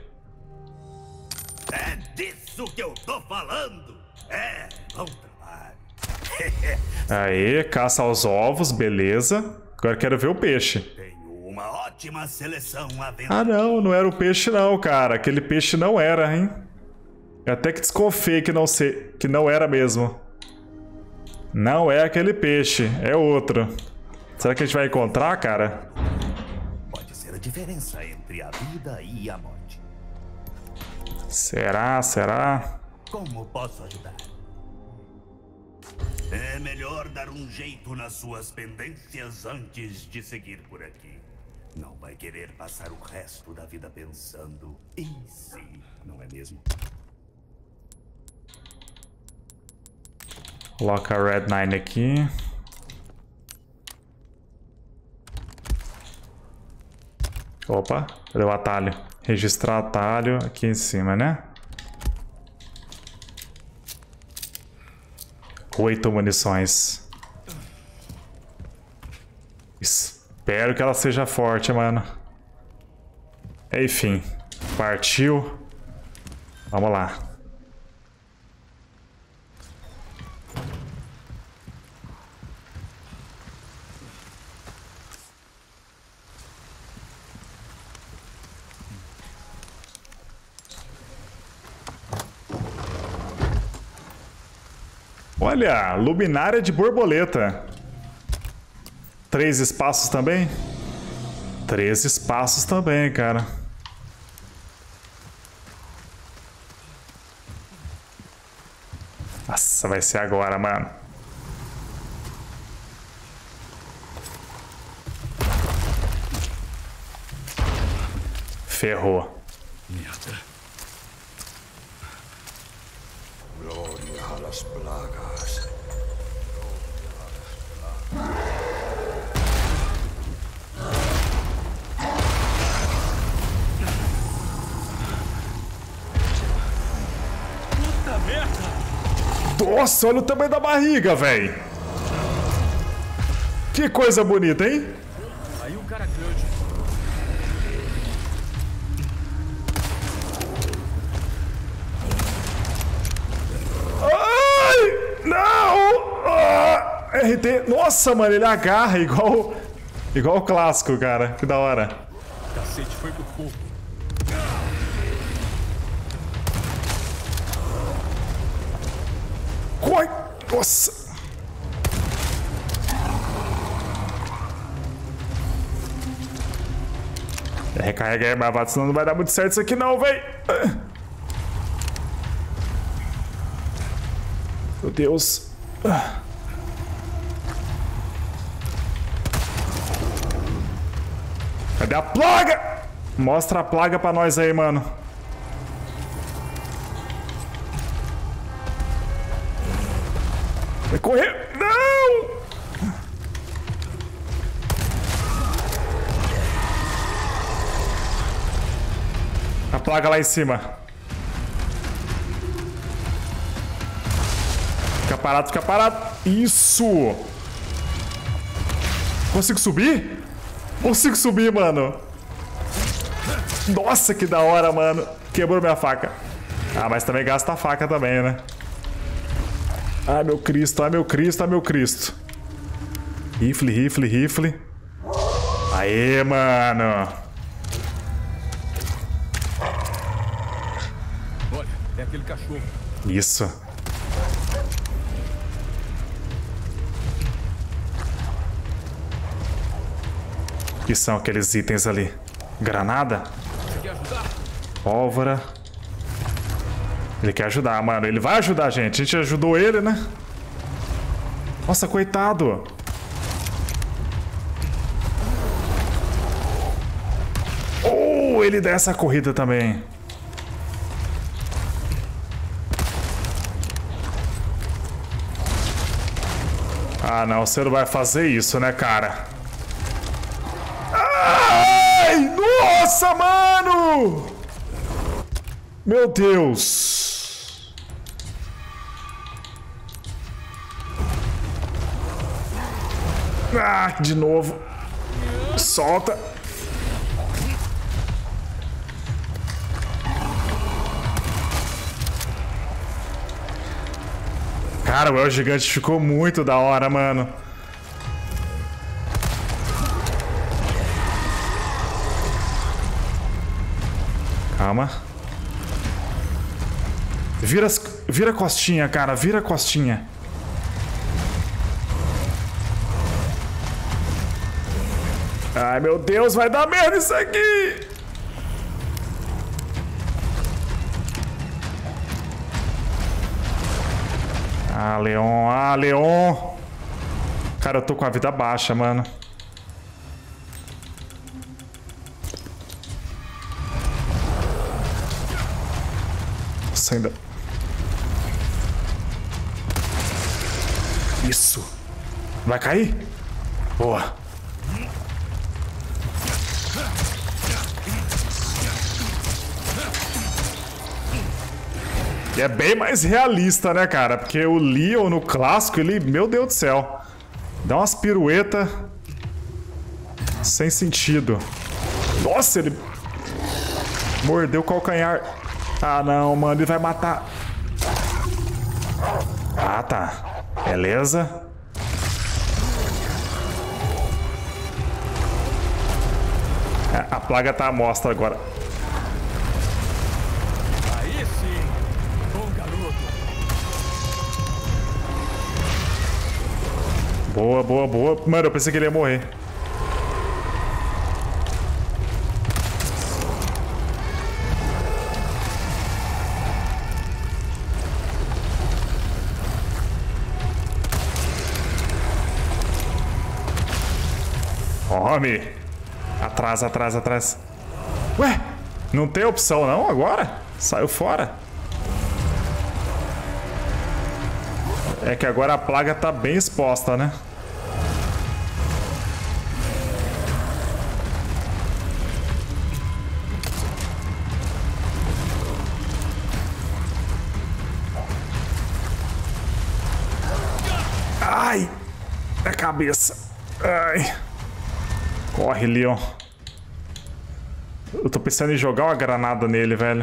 Speaker 5: é disso que eu tô falando. É, bom trabalho.
Speaker 2: Aí, caça aos ovos, beleza. Agora quero ver o peixe.
Speaker 5: Tenho uma ótima seleção à venda.
Speaker 2: Ah, não era o peixe não, cara. Aquele peixe não era, hein? Eu até que desconfiei que não era mesmo. Não é aquele peixe, é outro. Será que a gente vai encontrar, cara?
Speaker 5: Pode ser a diferença entre a vida e a morte.
Speaker 2: Será?
Speaker 5: Como posso ajudar? É melhor dar um jeito nas suas pendências antes de seguir por aqui. Não vai querer passar o resto da vida pensando em si, não é mesmo?
Speaker 2: Coloca a Red 9 aqui. Opa, cadê o atalho? Registrar atalho aqui em cima, né? 8 munições. Espero que ela seja forte, mano. Enfim, partiu. Vamos lá. Olha, luminária de borboleta. 3 espaços também? 3 espaços também, cara. Nossa, vai ser agora, mano. Ferrou.
Speaker 3: Merda.
Speaker 6: las plagas.
Speaker 7: Puta merda!
Speaker 2: Nossa, olha o tamanho da barriga, velho. Que coisa bonita, hein?
Speaker 7: Aí um cara grande.
Speaker 2: Ai! Não! Ah, RT. Nossa, mano, ele agarra igual o clássico, cara. Que da hora.
Speaker 7: Cacete, foi por pouco.
Speaker 2: Corre! Nossa! Recarrega aí, Bravado, senão não vai dar muito certo isso aqui não, véi. Meu Deus. Cadê a plaga? Mostra a plaga pra nós aí, mano. Vai correr. Não! A plaga lá em cima. Fica parado, fica parado. Isso! Consigo subir? Consigo subir, mano. Nossa, que da hora, mano. Quebrou minha faca. Ah, mas também gasta a faca também, né? Ai, meu Cristo, ai, meu Cristo, ai, meu Cristo. Rifle, rifle, rifle. Aê, mano.
Speaker 7: Olha, é aquele cachorro.
Speaker 2: Isso. O que são aqueles itens ali? Granada?
Speaker 7: Você quer ajudar?
Speaker 2: Pólvora. Ele quer ajudar, mano. Ele vai ajudar a gente. A gente ajudou ele, né? Nossa, coitado. Oh, ele dá essa corrida também. Ah, não. Você não vai fazer isso, né, cara? Ai, nossa, mano! Meu Deus. Ah, de novo. Solta. Cara, o El Gigante ficou muito da hora, mano. Calma. Vira costinha, cara. Vira costinha. Ai, meu Deus. Vai dar merda isso aqui. Ah, Leon. Ah, Leon. Cara, eu tô com a vida baixa, mano. Nossa, ainda... Isso. Vai cair? Boa. E é bem mais realista, né, cara? Porque o Leon no clássico, ele... Meu Deus do céu. Dá umas piruetas sem sentido. Nossa, ele... Mordeu o calcanhar. Ah, não, mano. Ele vai matar. Ah, tá. Beleza. A plaga tá à mostra agora.
Speaker 7: Aí sim. Bom garoto.
Speaker 2: Boa, boa, boa. Mano, eu pensei que ele ia morrer. Homem. Atrás, atrás, atrás. Ué, não tem opção não agora? Saiu fora. É que agora a plaga tá bem exposta, né? Ai! Na cabeça. Ai. Corre, Leon. Eu tô pensando em jogar uma granada nele, velho.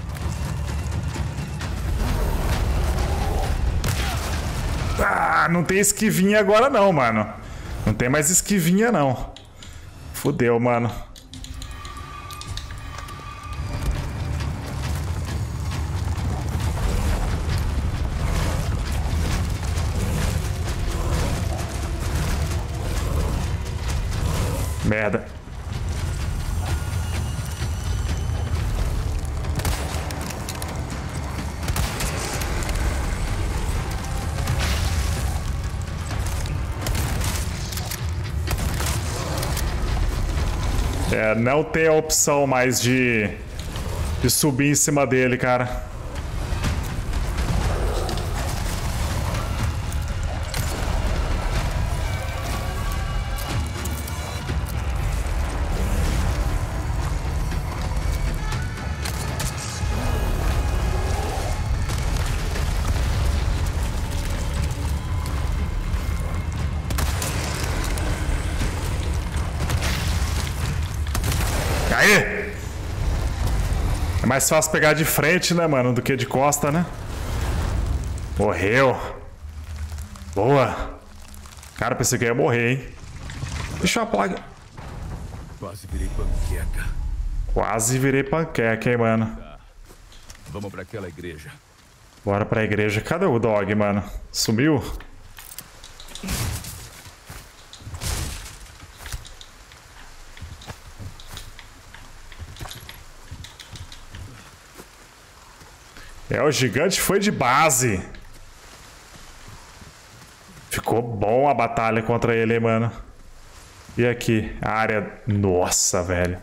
Speaker 2: Ah, não tem esquivinha agora não, mano. Não tem mais esquivinha, não. Fudeu, mano. Merda. É, não tem a opção mais de subir em cima dele, cara. Aí! É mais fácil pegar de frente, né, mano, do que de costa, né? Morreu. Boa. Cara, pensei que eu ia morrer, hein? Deixa eu apagar.
Speaker 7: Quase virei panqueca.
Speaker 2: Quase virei panqueca, hein, mano.
Speaker 7: Vamos pra aquela igreja.
Speaker 2: Bora pra igreja. Cadê o dog, mano? Sumiu? É, o gigante foi de base. Ficou bom a batalha contra ele, hein, mano. E aqui, a área... Nossa, velho.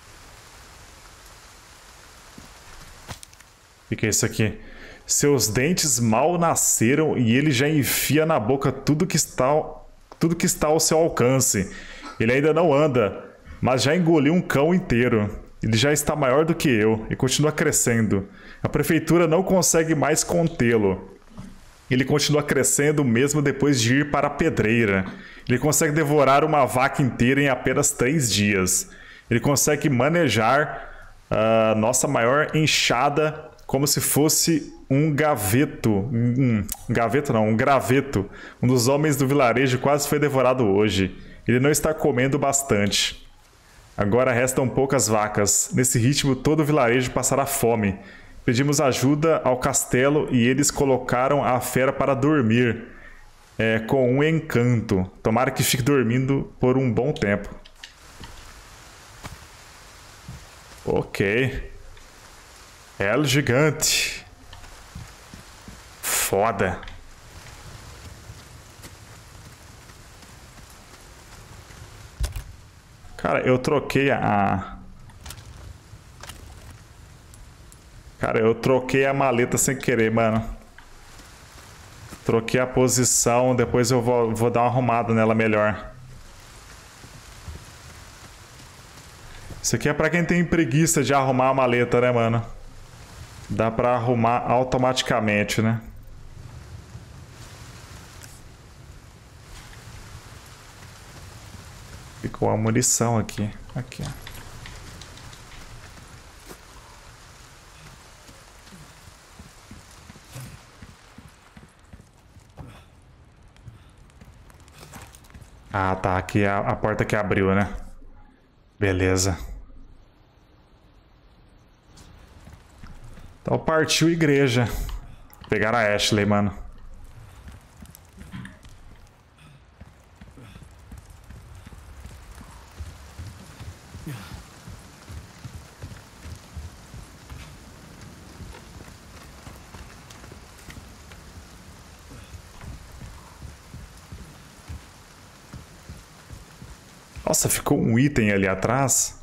Speaker 2: O que é isso aqui? Seus dentes mal nasceram e ele já enfia na boca tudo que está ao seu alcance. Ele ainda não anda, mas já engoliu um cão inteiro. Ele já está maior do que eu e continua crescendo. A prefeitura não consegue mais contê-lo. Ele continua crescendo mesmo depois de ir para a pedreira. Ele consegue devorar uma vaca inteira em apenas 3 dias. Ele consegue manejar a nossa maior enxada como se fosse um gaveto. Um graveto. Um dos homens do vilarejo quase foi devorado hoje. Ele não está comendo bastante. Agora restam poucas vacas. Nesse ritmo, todo o vilarejo passará fome. Pedimos ajuda ao castelo e eles colocaram a fera para dormir. Com um encanto. Tomara que fique dormindo por um bom tempo. Ok. El gigante. Foda. Cara, eu troquei Cara, eu troquei a maleta sem querer, mano. Troquei a posição, depois eu vou dar uma arrumada nela melhor. Isso aqui é pra quem tem preguiça de arrumar a maleta, né, mano? Dá pra arrumar automaticamente, né? Ficou a munição aqui. Aqui, ó. Ah, tá. Aqui é a porta que abriu, né? Beleza. Então partiu igreja. Pegaram a Ashley, mano. Nossa, ficou um item ali atrás.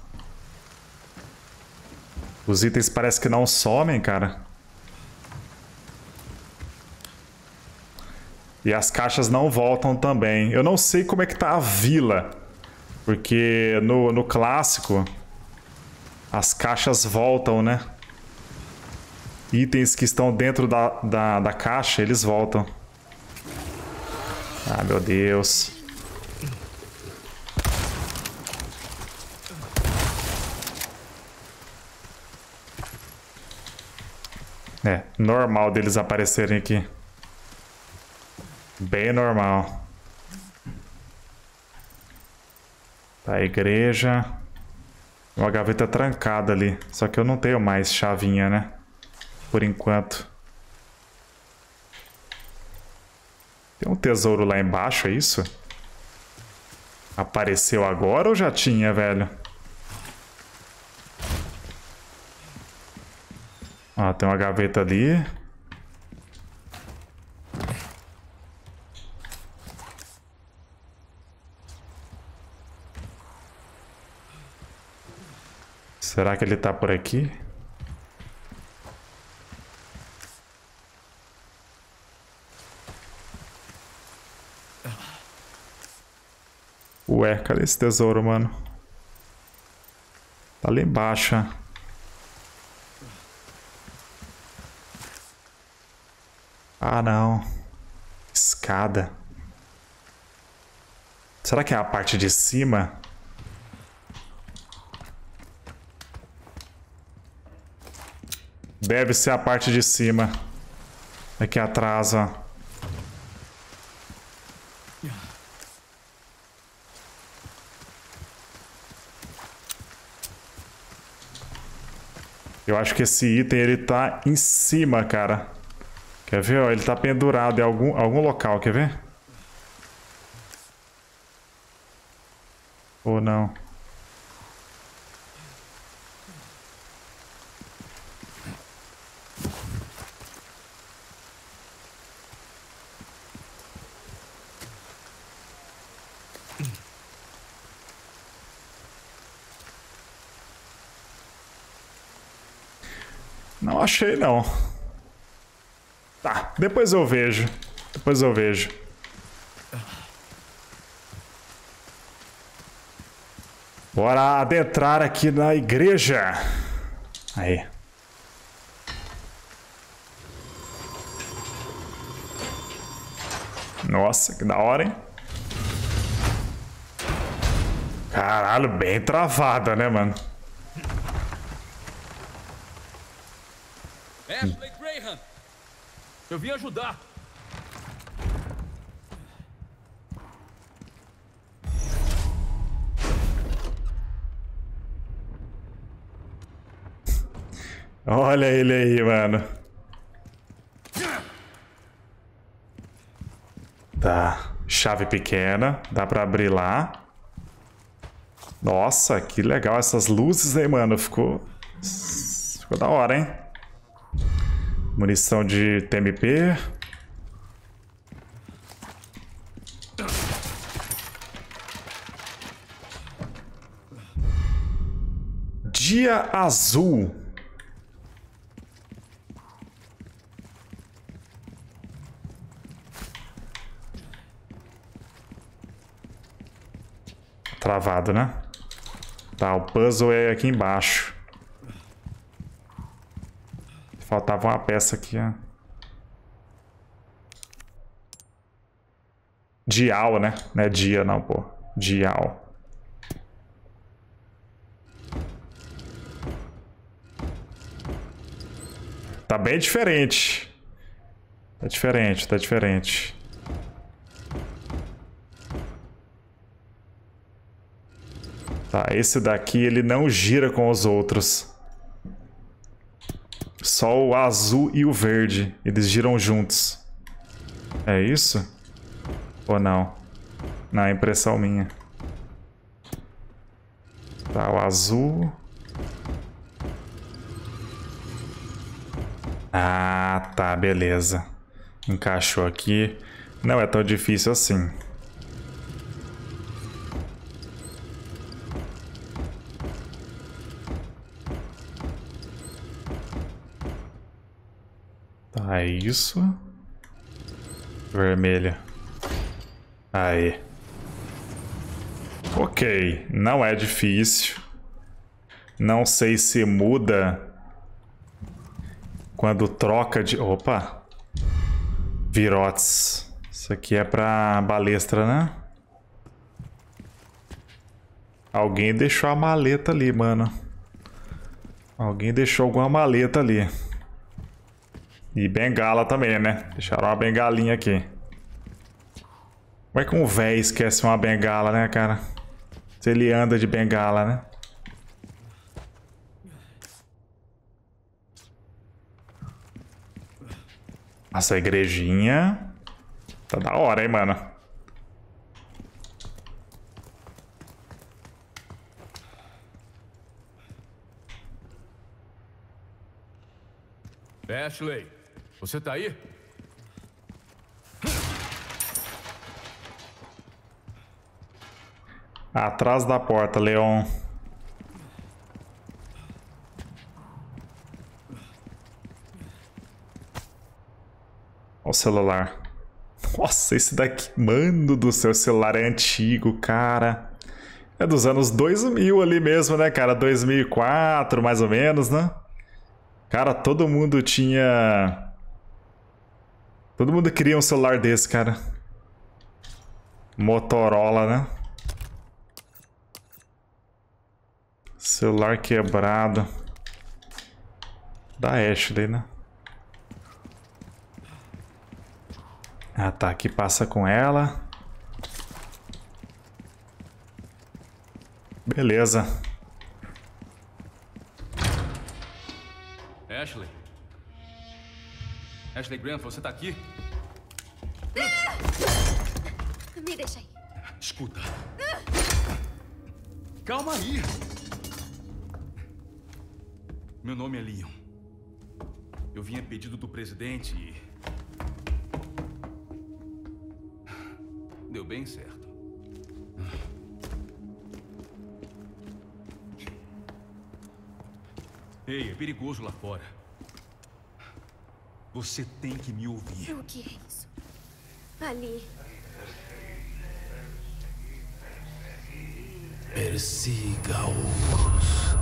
Speaker 2: Os itens parece que não somem, cara. E as caixas não voltam também. Eu não sei como é que tá a vila. Porque no clássico, as caixas voltam, né? Itens que estão dentro da caixa, eles voltam. Ah, meu Deus. É, normal deles aparecerem aqui. Bem normal. Tá, a igreja. Uma gaveta trancada ali. Só que eu não tenho mais chavinha, né? Por enquanto. Tem um tesouro lá embaixo, é isso? Apareceu agora ou já tinha, velho? Ó, tem uma gaveta ali. Será que ele tá por aqui? Ué, cadê esse tesouro, mano? Tá lá embaixo. Ah, não. Escada. Será que é a parte de cima? Deve ser a parte de cima. Aqui atrás, ó. Eu acho que esse item ele tá em cima, cara. Quer ver? Ó, ele tá pendurado em algum local, quer ver? Ou não? Não achei, não. Tá, depois eu vejo. Depois eu vejo. Bora adentrar aqui na igreja. Aí. Nossa, que da hora, hein? Caralho, bem travada, né, mano?
Speaker 3: Ashley Graham! Eu vim ajudar.
Speaker 2: Olha ele aí, mano. Tá. Chave pequena. Dá pra abrir lá. Nossa, que legal essas luzes aí, mano. Ficou da hora, hein? Munição de TMP. Dia azul. Travado, né? Tá, o puzzle é aqui embaixo. Faltava uma peça aqui, ó. Dial, né? Não é dia, não, pô. Dial. Tá bem diferente. Tá diferente, tá diferente. Tá, esse daqui ele não gira com os outros. Só o azul e o verde. Eles giram juntos. É isso? Ou não? Não, é impressão minha. Tá, o azul. Ah, tá, beleza. Encaixou aqui. Não é tão difícil assim. Tá, isso. Vermelha. Aí. Ok, não é difícil. Não sei se muda quando troca de... Opa! Virotes. Isso aqui é pra balestra, né? Alguém deixou a maleta ali, mano. Alguém deixou alguma maleta ali. E bengala também, né? Deixaram uma bengalinha aqui. Como é que um véi esquece uma bengala, né, cara? Se ele anda de bengala, né? Nossa, a igrejinha tá da hora, hein, mano?
Speaker 3: Ashley, você tá aí?
Speaker 2: Atrás da porta, Leon. Olha o celular. Nossa, esse daqui, mano do céu, celular é antigo, cara. É dos anos 2000 ali mesmo, né, cara? 2004, mais ou menos, né? Cara, todo mundo tinha... Todo mundo queria um celular desse, cara. Motorola, né? Celular quebrado. Da Ashley, né? Ah, tá. Aqui passa com ela. Beleza.
Speaker 3: Ashley? Ashley Grant, você tá aqui?
Speaker 6: Me deixa aí.
Speaker 3: Escuta. Calma aí. Meu nome é Leon. Eu vim a pedido do presidente e... deu bem certo. Ei, é perigoso lá fora. Você tem que me ouvir.
Speaker 6: O que é isso? Ali.
Speaker 1: Persiga-os.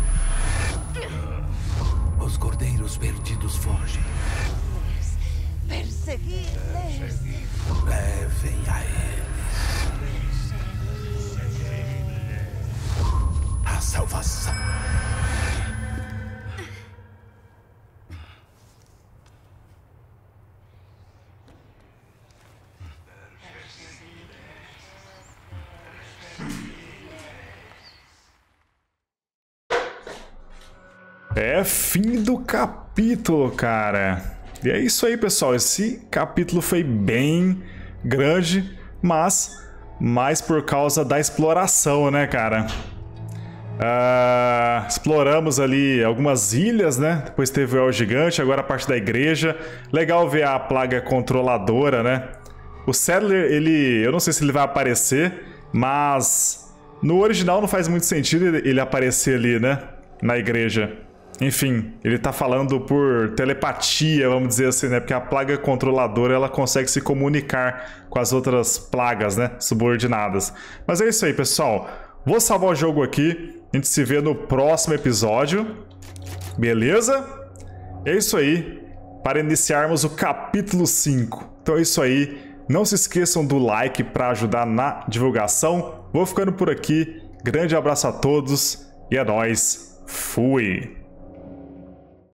Speaker 1: Os cordeiros perdidos fogem.
Speaker 6: Perseguir-les.
Speaker 1: Levem a eles a salvação.
Speaker 2: É fim do capítulo, cara. E é isso aí, pessoal. Esse capítulo foi bem grande, mas mais por causa da exploração, né, cara? Exploramos ali algumas ilhas, né? Depois teve o El Gigante, agora a parte da igreja. Legal ver a plaga controladora, né? O Settler, eu não sei se ele vai aparecer, mas no original não faz muito sentido ele aparecer ali, né? Na igreja. Enfim, ele tá falando por telepatia, vamos dizer assim, né? Porque a plaga controladora, ela consegue se comunicar com as outras plagas, né? Subordinadas. Mas é isso aí, pessoal. Vou salvar o jogo aqui. A gente se vê no próximo episódio. Beleza? É isso aí. Para iniciarmos o capítulo 5. Então é isso aí. Não se esqueçam do like para ajudar na divulgação. Vou ficando por aqui. Grande abraço a todos. E é nóis. Fui!